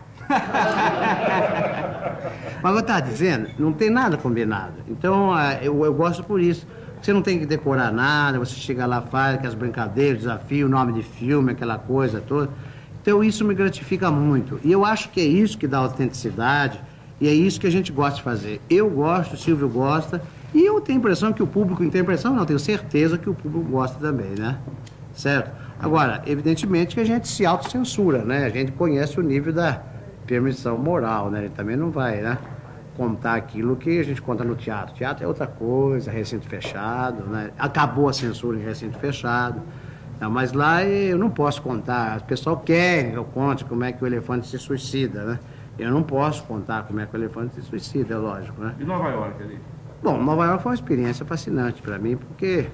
Mas eu estava dizendo, não tem nada combinado. Então, eu, eu gosto por isso. Você não tem que decorar nada, você chega lá, faz aquelas brincadeiras, desafio, nome de filme, aquela coisa toda. Então, isso me gratifica muito. E eu acho que é isso que dá autenticidade e é isso que a gente gosta de fazer. Eu gosto, o Silvio gosta, e eu tenho a impressão que o público, não tenho impressão, não, tenho certeza que o público gosta também, né? Certo? Agora, evidentemente que a gente se autocensura, né? A gente conhece o nível da permissão moral, né? Ele também não vai, né, contar aquilo que a gente conta no teatro. Teatro é outra coisa, recinto fechado, né? Acabou a censura em recinto fechado. Não, mas lá eu não posso contar. O pessoal quer que eu conte como é que o elefante se suicida, né? Eu não posso contar como é que o elefante se suicida, é lógico, né? E Nova York ali? Bom, Nova York foi uma experiência fascinante para mim, porque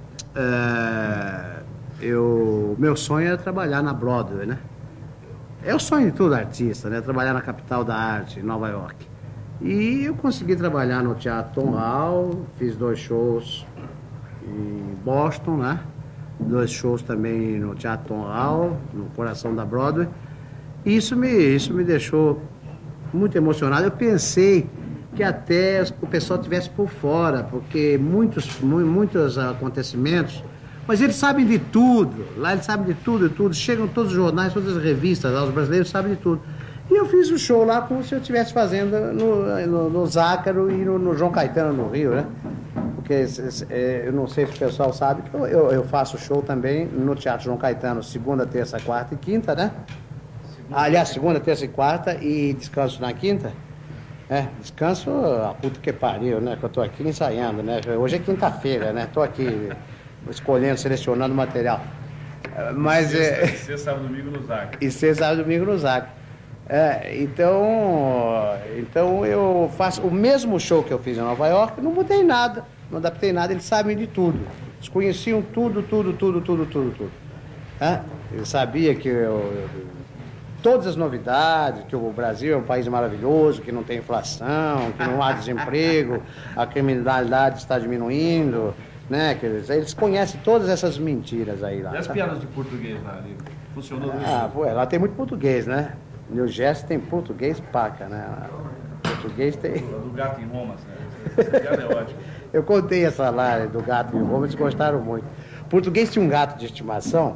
é, eu, meu sonho era trabalhar na Broadway, né? É o sonho de todo artista, né? Trabalhar na capital da arte, em Nova York. E eu consegui trabalhar no Teatro Tom Hall, fiz dois shows em Boston, né? Dois shows também no Teatro Tom Hall, no coração da Broadway. E isso me, isso me deixou muito emocionado. Eu pensei que até o pessoal estivesse por fora, porque muitos, muitos acontecimentos, mas eles sabem de tudo. Lá eles sabem de tudo, de tudo. Chegam todos os jornais, todas as revistas, lá, os brasileiros sabem de tudo. E eu fiz o show lá como se eu estivesse fazendo no, no, no Zácaro e no, no João Caetano, no Rio, né? Porque eu não sei se o pessoal sabe que eu, eu, eu faço show também no Teatro João Caetano, segunda, terça, quarta e quinta, né? Segunda, Aliás, segunda, terça e quarta e descanso na quinta. É, descanso a puta que pariu, né? Que eu tô aqui ensaiando, né? Hoje é quinta-feira, né? Tô aqui escolhendo, selecionando material. Mas sexta, é... sexta, sábado, domingo no Zácaro. E sexta, sábado, domingo no Zácaro. É, então, então eu faço o mesmo show que eu fiz em Nova York, não mudei nada, não adaptei nada, eles sabem de tudo. Eles conheciam tudo, tudo, tudo, tudo, tudo, tudo. É? Eu sabia que eu, todas as novidades, que o Brasil é um país maravilhoso, que não tem inflação, que não há desemprego, a criminalidade está diminuindo, né? Que eles, eles conhecem todas essas mentiras aí lá. E as tá? piadas de português lá ali? Funcionou mesmo? Ah, pô, lá tem muito português, né? New Jersey tem português paca, né? Português tem... Do gato em Roma, essa piada é ótima. Eu contei essa lá do gato em Roma, eles gostaram muito. O português tinha um gato de estimação,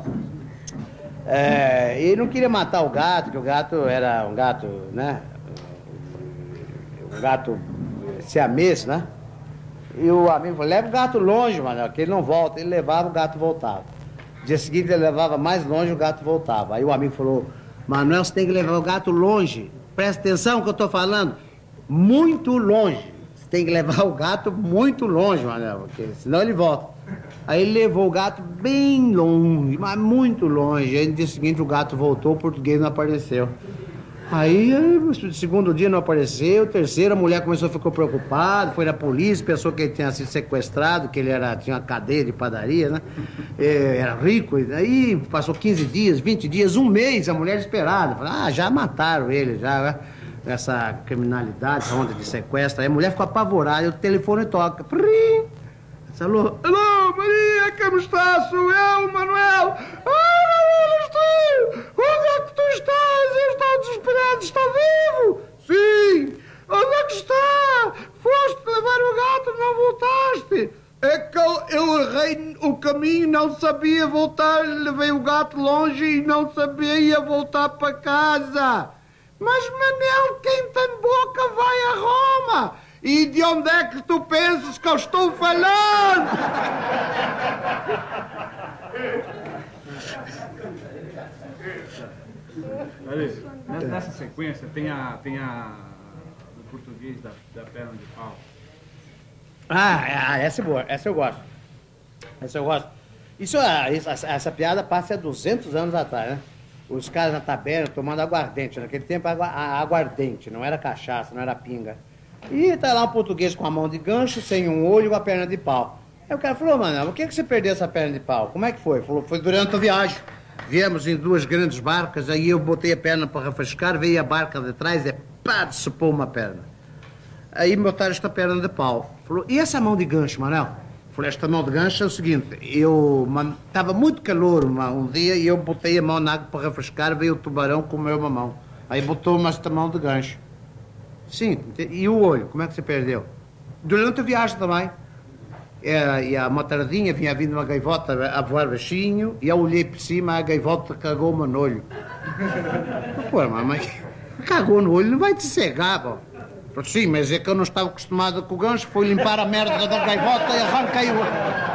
é, e ele não queria matar o gato, que o gato era um gato, né? Um gato siamês, né? E o amigo falou, leva o gato longe, mano, que ele não volta. Ele levava, o gato voltava. No dia seguinte ele levava mais longe, o gato voltava. Aí o amigo falou, Manuel, você tem que levar o gato longe. Presta atenção no que eu estou falando. Muito longe. Você tem que levar o gato muito longe, Manuel, porque senão ele volta. Aí ele levou o gato bem longe, mas muito longe. Aí no dia seguinte o gato voltou, o português não apareceu. Aí, no segundo dia não apareceu, o terceiro a mulher começou a ficar preocupada, foi na polícia, pensou que ele tinha sido sequestrado, que ele era, tinha uma cadeia de padaria, né? É, era rico, e aí passou quinze dias, vinte dias, um mês, a mulher esperada. Falou, ah, já mataram ele, já, né? Essa criminalidade, essa onda de sequestro. Aí a mulher ficou apavorada, e o telefone toca. Prim! Alô, alô, Maria, como está? Sou eu, Manuel. Ah, Manuel, estou. Onde é que tu estás? Eu estou desesperado. Está vivo? Sim. Onde é que está? Foste levar o gato, não voltaste? É que eu, eu errei o caminho, não sabia voltar. Levei o gato longe e não sabia voltar para casa. Mas, Manel, quem tem boca vai a Roma. E de onde é que tu pensas que eu estou falando? Ali, nessa sequência tem a, tem a o português da, da perna de pau. Ah, essa é boa, essa eu gosto. Essa eu gosto. Isso, essa, essa piada passa há duzentos anos atrás, né? Os caras na taberna tomando aguardente. Naquele tempo, aguardente, não era cachaça, não era pinga. E tá lá um português com a mão de gancho, sem um olho e com a perna de pau. Aí o cara falou, mano, por que que você perdeu essa perna de pau? Como é que foi? Falou, foi durante a viagem. Viemos em duas grandes barcas, aí eu botei a perna para refrescar, veio a barca de trás, é pá, dissipou uma perna. Aí me botaram esta perna de pau. Falou, e essa mão de gancho, Manel? Falei, esta mão de gancho é o seguinte, eu estava muito calor uma, um dia e eu botei a mão na água para refrescar, veio o tubarão comeu uma mão. Aí botou-me esta mão de gancho. Sim, e o olho, como é que você perdeu? Durante a viagem também. Era, e a uma tardinha vinha vindo uma gaivota a voar baixinho e eu olhei por cima, a gaivota cagou-me no olho. Pô, mamãe, cagou no olho, não vai te cegar, pô. Sim, mas é que eu não estava acostumado com o gancho, fui limpar a merda da gaivota e arranquei o olho.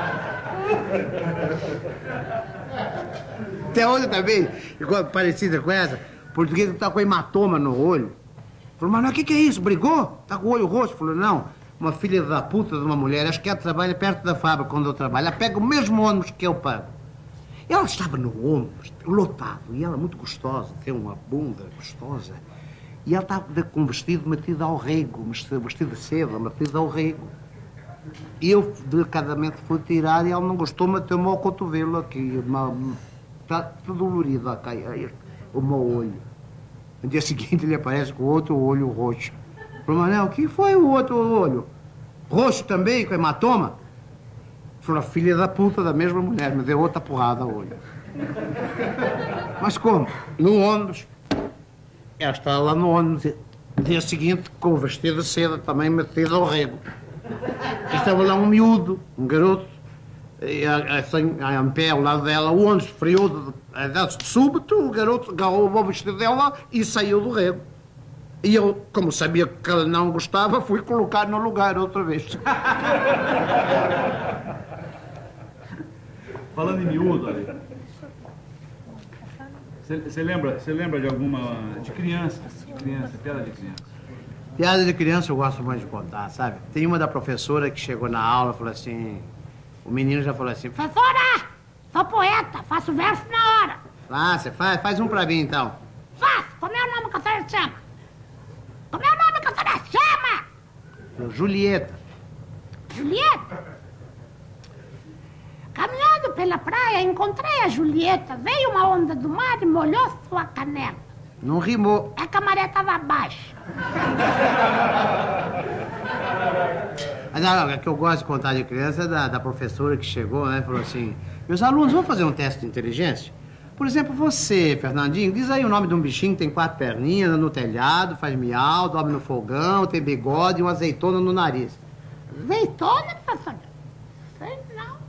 Até hoje também, igual, parecida com essa, o português está com hematoma no olho. Falou, mas o que, que é isso? Brigou? Está com o olho roxo? Falou, não. Uma filha da puta de uma mulher, acho que ela trabalha perto da fábrica onde eu trabalho. Ela pega o mesmo ônibus que eu pago. Ela estava no ônibus, lotado, e ela muito gostosa, tem uma bunda gostosa. E ela estava com um vestido metido ao rego, vestido de seda, metido ao rego. E eu, delicadamente, fui tirar e ela não gostou, meteu-me ao cotovelo aqui. Está tudo dolorido aqui, o meu olho. No dia seguinte ele aparece com outro olho roxo. Falei, Manel, o que foi o outro olho? Roxo também, com hematoma? Falei, filha da puta da mesma mulher, me deu outra porrada ao olho. Mas como? No ônibus. Ela estava lá no ônibus. No dia seguinte, com o vestido de seda, também metido ao rego. E estava lá um miúdo, um garoto, e, assim, em pé ao lado dela, o ônibus freou de, de, de súbito, o garoto agarrou o vestido dela e saiu do rego. E eu, como sabia que ela não gostava, fui colocar no lugar outra vez. Falando em miúdo, ali. Você lembra, você lembra de alguma... de criança, de criança, piada de criança? Piada de criança eu gosto muito de contar, sabe? Tem uma da professora que chegou na aula e falou assim... O menino já falou assim... Professora, sou poeta, faço verso na hora. Ah, você faz? Faz um pra mim, então. Faço. Como é o nome que a senhora chama? Como é o nome que a senhora chama? Julieta. Julieta? Caminhando pela praia, encontrei a Julieta. Veio uma onda do mar e molhou sua canela. Não rimou. É que a maré estava baixa. Mas não, é que eu gosto de contar de criança da, da professora que chegou, né? Falou assim, meus alunos, vão fazer um teste de inteligência? Por exemplo, você, Fernandinho, diz aí o nome de um bichinho que tem quatro perninhas, anda no telhado, faz miau, dorme no fogão, tem bigode e uma azeitona no nariz. Azeitona, professora? Sei não.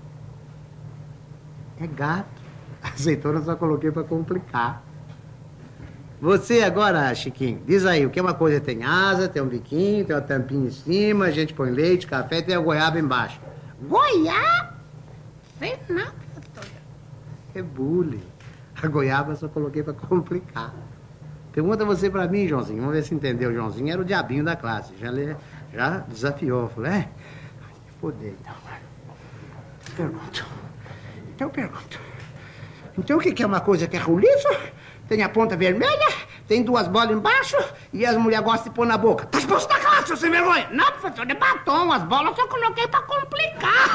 É gato. A azeitona só coloquei pra complicar. Você agora, Chiquinho, diz aí, o que uma coisa tem asa, tem um biquinho, tem uma tampinha em cima, a gente põe leite, café, tem a goiaba embaixo. Goiaba? Sei não, professora. É bullying. A goiaba só coloquei pra complicar. Pergunta você pra mim, Joãozinho. Vamos ver se entendeu. Joãozinho era o diabinho da classe. Já, já desafiou. Falei, é? Fodei, então. Pergunto. Então eu pergunto. Então o que é uma coisa que é roliço? Tem a ponta vermelha, tem duas bolas embaixo e as mulheres gostam de pôr na boca. Tá expulso da classe, seu sem vergonha! Não, professor, de batom. As bolas eu só coloquei pra complicar.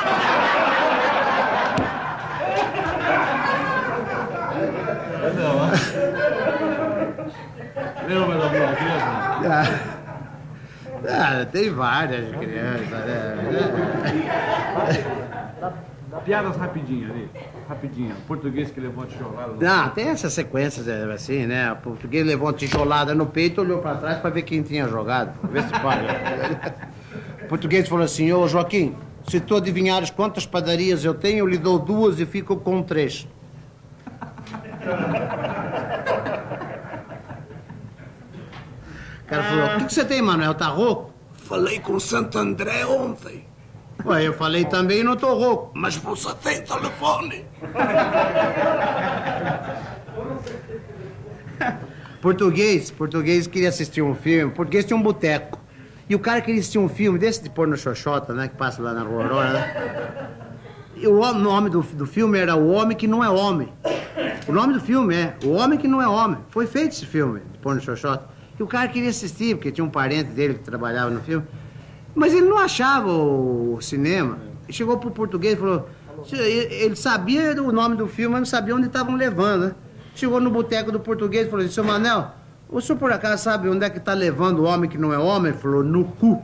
Não, lembra mais alguma criança? Ah, ah, tem várias crianças, né? Piadas rapidinho ali, rapidinho. Português que levou uma tijolada no Não, tem essas sequências assim, né? O português levou uma tijolada no peito, olhou pra trás pra ver quem tinha jogado. Vê se pode. O português falou assim, ô Joaquim, se tu adivinhares quantas padarias eu tenho, eu lhe dou duas e fico com três. O cara falou, o que, que você tem, Manuel? Tá rouco? Falei com o Santo André ontem. Ué, eu falei também e não tô rouco. Mas você tem telefone. Português, português queria assistir um filme. Português tinha um boteco. E o cara queria assistir um filme desse de pôr no Xoxota, né? Que passa lá na Rua Aurora, né? E o nome do, do filme era O Homem que Não é Homem. O nome do filme é O Homem que Não é Homem. Foi feito esse filme, de pôr no Xoxota. E o cara queria assistir, porque tinha um parente dele que trabalhava no filme. Mas ele não achava o cinema. Ele chegou pro português e falou... Ele sabia o nome do filme, mas não sabia onde estavam levando, né? Chegou no boteco do português e falou assim, seu Manel, o senhor por acaso sabe onde é que tá levando o homem que não é homem? Ele falou, no cu.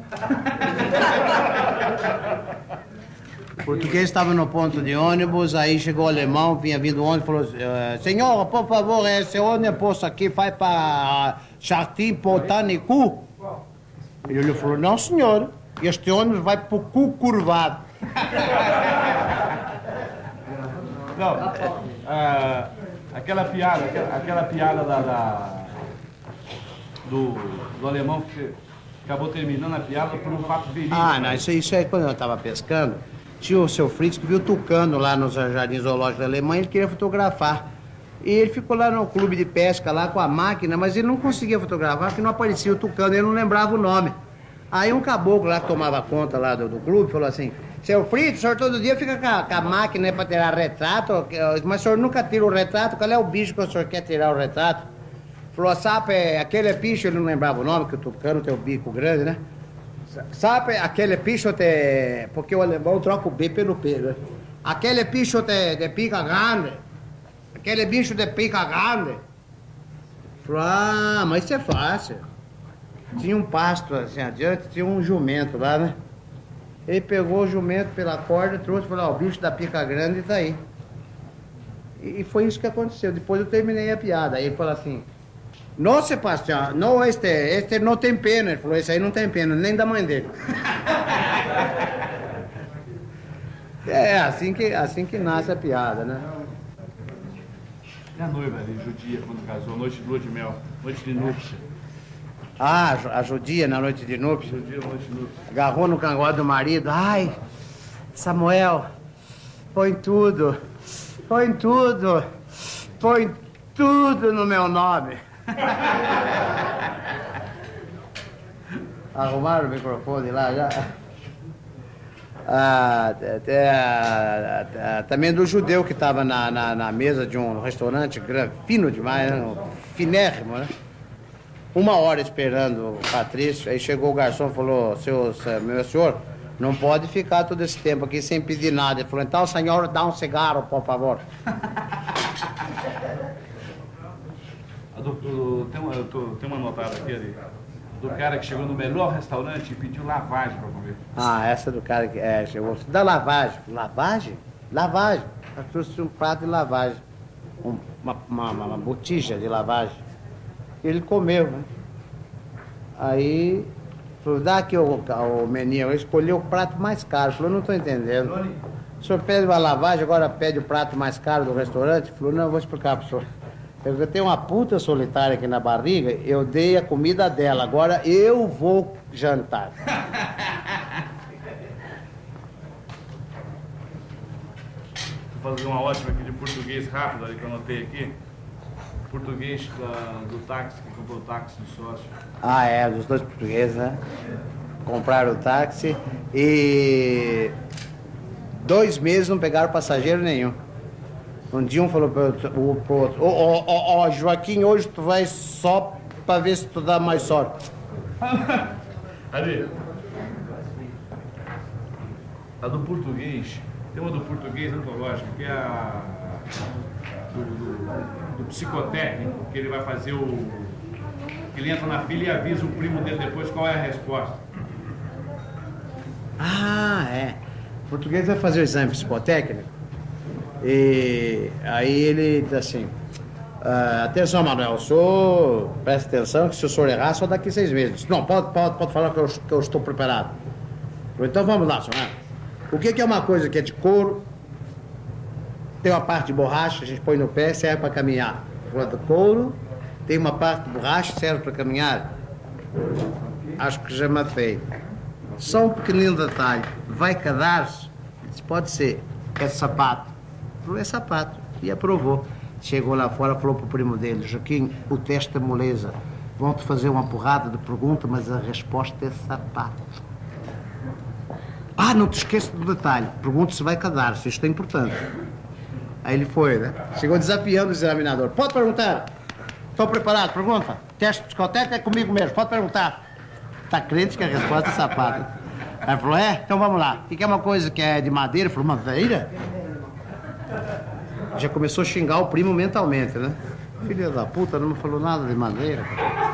O português estava no ponto de ônibus, aí chegou o alemão, vinha vindo o ônibus e falou, senhor, por favor, esse ônibus aqui vai para Jardim Botânico? Ele olhou e falou, não, senhor, este ônibus vai para o cu curvado. Não, é, aquela piada, aquela, aquela piada da, da- do, do alemão que acabou terminando a piada por um fato verídico. Ah, não, isso, isso é quando eu estava pescando. Tinha o seu Fritz que viu tucano lá nos jardins zoológicos da Alemanha, ele queria fotografar. E ele ficou lá no clube de pesca, lá com a máquina, mas ele não conseguia fotografar porque não aparecia o tucano, ele não lembrava o nome. Aí um caboclo lá que tomava conta lá do, do clube falou assim, seu Fritz, o senhor todo dia fica com a, com a máquina para tirar retrato, mas o senhor nunca tira o retrato, qual é o bicho que o senhor quer tirar o retrato? Falou, sabe, aquele bicho, ele não lembrava o nome, que o tucano tem o bico grande, né? Sabe, aquele bicho te... Porque o alemão troca o B pelo P, né? Aquele bicho de, de pica grande. Aquele bicho de pica grande. Falou, ah, mas isso é fácil. Tinha um pasto assim adiante, tinha um jumento lá, né? Ele pegou o jumento pela corda, trouxe e falou, ó, o bicho da pica grande tá aí. E, e foi isso que aconteceu. Depois eu terminei a piada. Aí ele falou assim, não, Sebastião, não, este, este não tem pena. Ele falou, esse aí não tem pena, nem da mãe dele. É assim que, assim que nasce a piada, né? E a noiva ali, judia, quando casou, noite de lua de mel, noite de núpcia. Ah, a judia na noite de núpcia. Judia, noite de núpcia. Agarrou no cangote do marido. Ai, Samuel, põe tudo, põe tudo, põe tudo no meu nome. Arrumaram o microfone lá já. Ah, é, é, também do judeu que estava na, na, na mesa de um restaurante grande, fino demais, né? Finérrimo, né? Uma hora esperando o Patrício, aí chegou o garçom e falou, seu, meu senhor, não pode ficar todo esse tempo aqui sem pedir nada. Ele falou, então, senhor, dá um cigarro, por favor. Do, do, tem, uma, tô, tem uma notada aqui ali, do cara que chegou no melhor restaurante e pediu lavagem para comer. Ah, essa do cara que é, chegou, da lavagem. Lavagem? Lavagem. Eu trouxe um prato de lavagem, um, uma, uma, uma botija de lavagem. Ele comeu, né? Aí, falou, dá aqui o, o menino, eu escolhi o prato mais caro. Falou, não estou entendendo. O senhor pede uma lavagem, agora pede o prato mais caro do restaurante? Falou, não, eu vou explicar para o senhor. Eu tenho uma puta solitária aqui na barriga, eu dei a comida dela, agora eu vou jantar. Vou fazer uma ótima aqui de português rápido ali que eu anotei aqui. Português da, do táxi, que comprou o táxi do sócio. Ah, é, dos dois portugueses, né? Compraram o táxi e dois meses não pegaram passageiro nenhum. Um dia um falou pro, pro outro, ó, ó, ó, Joaquim, hoje tu vai só pra ver se tu dá mais sorte. Ali. A do português, tem uma do português antológico, que é a do, do, do psicotécnico, que ele vai fazer o... que ele entra na fila e avisa o primo dele depois qual é a resposta. Ah, é. O português vai fazer o exame psicotécnico. E aí ele diz assim, ah, atenção, Manuel, o senhor presta atenção que se o senhor errar, só daqui seis meses. Não, pode, pode, pode falar que eu, que eu estou preparado. Então vamos lá, senhor. O que, que é uma coisa que é de couro, tem uma parte de borracha, a gente põe no pé, serve para caminhar. Do couro, tem uma parte de borracha, serve para caminhar. Acho que já matei. Só um pequenino detalhe, vai cadar-se? Pode ser, é sapato. É sapato. E aprovou. Chegou lá fora, falou pro primo dele, Joaquim, o teste é moleza. Vão-te fazer uma porrada de pergunta, mas a resposta é sapato. Ah, não te esqueças do detalhe. Pergunta se vai cadar-se, isto é importante. Aí ele foi, né? Chegou desafiando o examinador. Pode perguntar. Estou preparado, pergunta. Teste psicotécnico é comigo mesmo, pode perguntar. Tá crente que a resposta é sapato. Aí falou, é? Então vamos lá. O que é uma coisa que é de madeira? Ele falou, madeira? Já começou a xingar o primo mentalmente, né? Filha da puta, não me falou nada de madeira.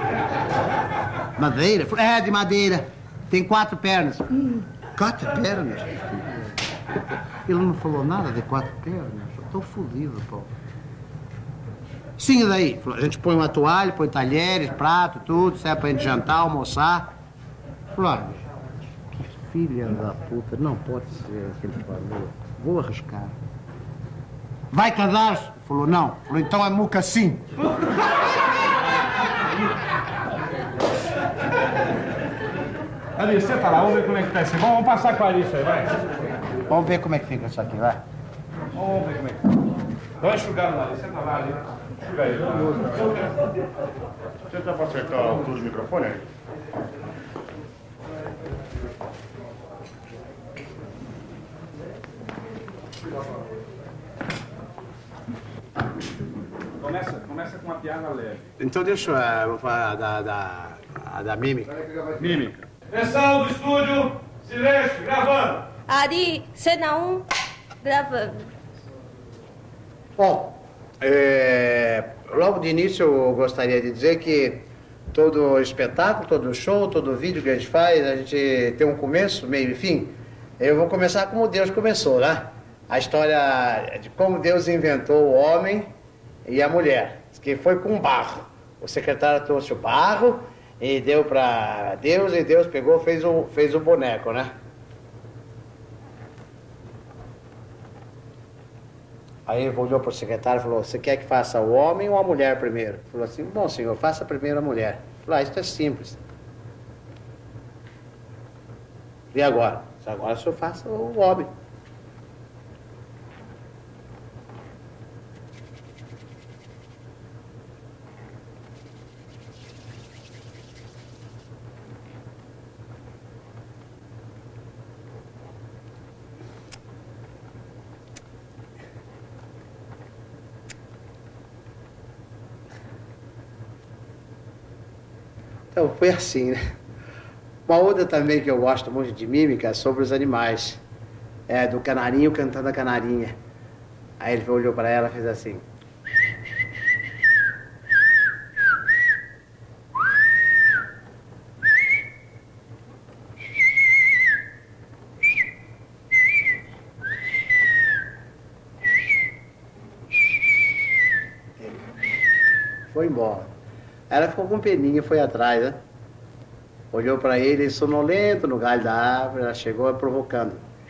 Madeira? Eu falei, é, de madeira. Tem quatro pernas. Hum, quatro pernas? Ele não falou nada de quatro pernas. Eu tô fodido, pô. Sim, e daí? A gente põe uma toalha, põe talheres, prato, tudo, serve pra gente jantar, almoçar. Falou, olha, que filha da puta, não pode ser que ele falou. Vou arriscar. Vai casar-se? Falou, não. Falou, então é muca sim. Ali, senta lá, vamos ver como é que tá isso. Vamos passar com a isso aí, vai. Vamos ver como é que fica isso aqui, vai. Vamos ver como é que tá. Dá uma enxugada lá ali, senta lá ali. Enxuga aí. Você tá pra acertar a altura do microfone aí? Começa, começa com uma piada leve. Então deixa eu uh, vou falar da, da, a da mímica. Mímica. Atenção do estúdio, silêncio, gravando. Ari, cena um, gravando. Bom, é, logo de início eu gostaria de dizer que todo espetáculo, todo show, todo vídeo que a gente faz, a gente tem um começo, meio e fim. Eu vou começar como Deus começou, né? A história de como Deus inventou o homem e a mulher, que foi com barro. O secretário trouxe o barro e deu para Deus, e Deus pegou, fez o, fez o boneco, né? Aí ele olhou para o secretário e falou, você quer que faça o homem ou a mulher primeiro? Falou assim, bom senhor, faça primeiro a mulher. Falou, ah, isso é simples. E agora? Agora o senhor faça o homem. Então, foi assim, né? Uma outra também que eu gosto muito de mímica é sobre os animais. É, do canarinho cantando a canarinha. Aí ele olhou para ela e fez assim. Foi embora. Ela ficou com peninha e foi atrás, né? Olhou para ele, sonolento no galho da árvore, ela chegou provocando.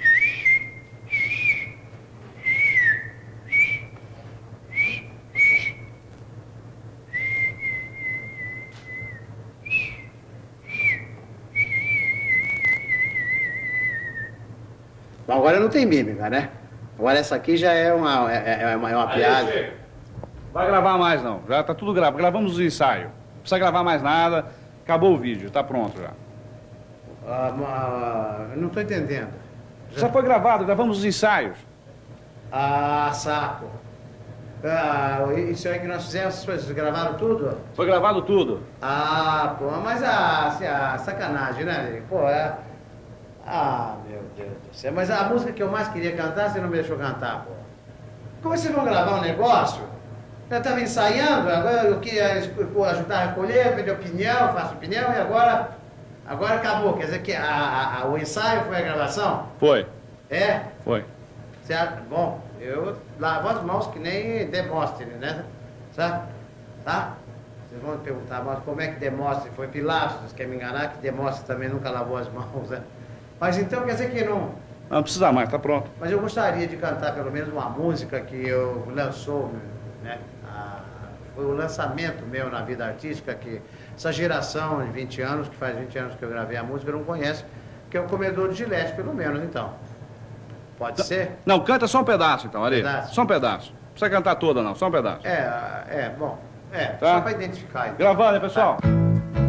Bom, agora não tem mímica, né? Agora essa aqui já é uma, é, é uma, é uma piada. Aí, vai gravar mais não, já tá tudo gravado. Gravamos os ensaios. Não precisa gravar mais nada. Acabou o vídeo, tá pronto já. Ah, mas, não tô entendendo. Já... já foi gravado, gravamos os ensaios. Ah, saco. Ah, isso aí que nós fizemos, vocês gravaram tudo? Foi gravado tudo. Ah, pô, mas a, assim, a sacanagem, né? Pô, é... Ah, meu Deus do céu. Mas a música que eu mais queria cantar, você não me deixou cantar, pô. Como vocês vão gravar um negócio? Eu estava ensaiando, agora eu queria ajudar a recolher, pedir opinião, faço opinião, e agora, agora acabou. Quer dizer que a, a, a, o ensaio foi a gravação? Foi. É? Foi. Certo? Bom, eu lavo as mãos que nem Demóstenes, né? Certo? Tá? Vocês vão me perguntar, mas como é que Demóstenes foi Pilatos? Vocês querem me enganar que Demóstenes também nunca lavou as mãos, né? Mas então quer dizer que não... Não precisa mais, tá pronto. Mas eu gostaria de cantar pelo menos uma música que eu lançou, né? Foi o lançamento meu na vida artística, que essa geração de vinte anos, que faz vinte anos que eu gravei a música, não conhece, que é o Comedor de Gilete, pelo menos, então. Pode ser? Não, canta só um pedaço, então, ali. Pedaço. Só um pedaço. Não precisa cantar toda, não, só um pedaço. É, é, bom, é, tá? Só para identificar. Então. Gravando, hein, pessoal? Tá.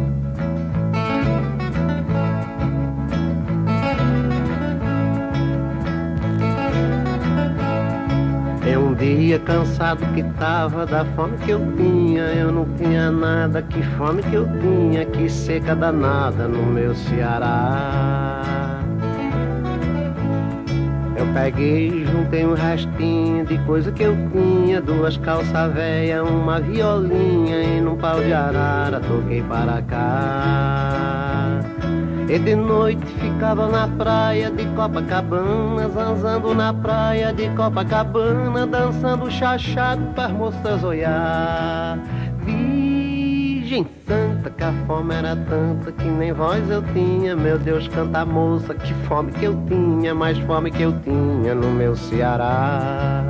É um dia cansado que tava da fome que eu tinha. Eu não tinha nada, que fome que eu tinha, que seca danada no meu Ceará. Eu peguei, juntei um restinho de coisa que eu tinha, duas calças velhas, uma violinha e num pau de arara toquei para cá. E de noite ficava na praia de Copacabana, zanzando na praia de Copacabana, dançando chachado para moças olhar. Virgem santa, que a fome era tanta que nem voz eu tinha. Meu Deus, canta moça, que fome que eu tinha, mais fome que eu tinha no meu Ceará.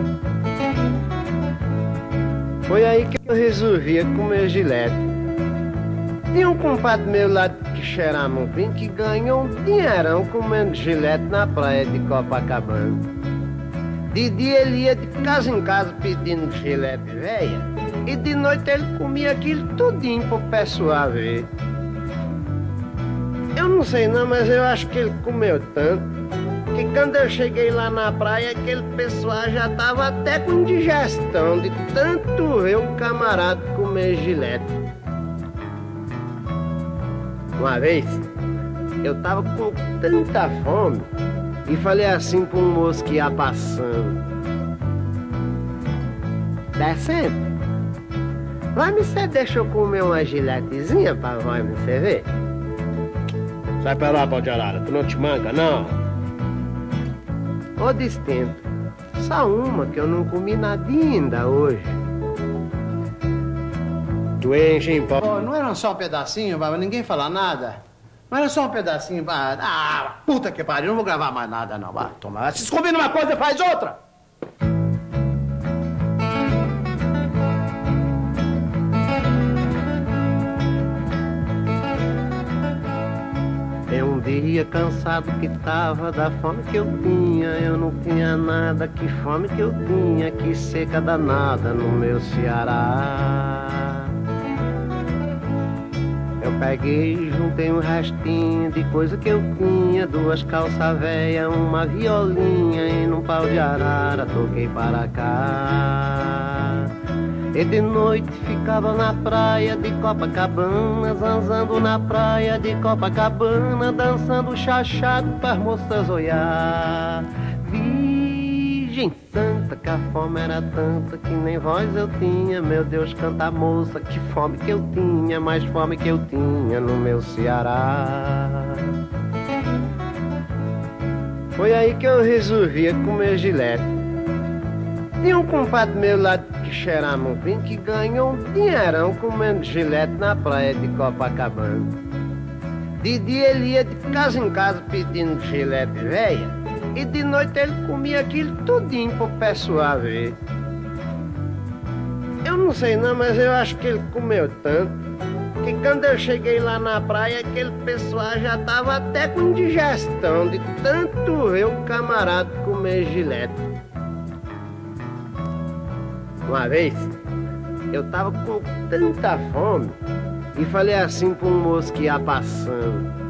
Foi aí que eu resolvia comer gilete. Tinha um compadre meu lá que cheirava um vinho que ganhou um dinheirão comendo gilete na praia de Copacabana. De dia ele ia de casa em casa pedindo gilete velha, e de noite ele comia aquilo tudinho pro pessoal ver. Eu não sei não, mas eu acho que ele comeu tanto que quando eu cheguei lá na praia, aquele pessoal já tava até com indigestão de tanto ver um camarada comer gilete. Uma vez, eu tava com tanta fome e falei assim para um moço que ia passando: descendo, vai me você deixa eu comer uma giletezinha pra vai me você ver? Sai pra lá, pau de arara, tu não te manca, não? Ô destento, só uma que eu não comi nadinha ainda hoje. Tu enche em pau. Oh, não era só um pedacinho, pra ninguém falar nada? Não era só um pedacinho, pra... Ah, puta que pariu, não vou gravar mais nada, não. Vai, toma. Se combina uma coisa, faz outra. É um dia cansado que tava da fome que eu tinha. Eu não tinha nada, que fome que eu tinha, que seca danada no meu Ceará. Eu peguei, juntei um restinho de coisa que eu tinha, duas calças velhas, uma violinha e num pau de arara toquei para cá. E de noite ficava na praia de Copacabana, zanzando na praia de Copacabana, dançando chachado para moças olhar. Virgem santa, que a fome era tanta que nem voz eu tinha. Meu Deus, canta moça, que fome que eu tinha, mais fome que eu tinha no meu Ceará. Foi aí que eu resolvia comer gilete. Tinha um compadre meu lá que cheirava um vinho que ganhou um dinheirão comendo gilete na praia de Copacabana. De dia ele ia de casa em casa pedindo gilete velha, e de noite ele comia aquilo tudinho pro pessoal ver. Eu não sei não, mas eu acho que ele comeu tanto que quando eu cheguei lá na praia, aquele pessoal já tava até com indigestão de tanto ver um camarada comer gilete. Uma vez, eu tava com tanta fome e falei assim para um moço que ia passando: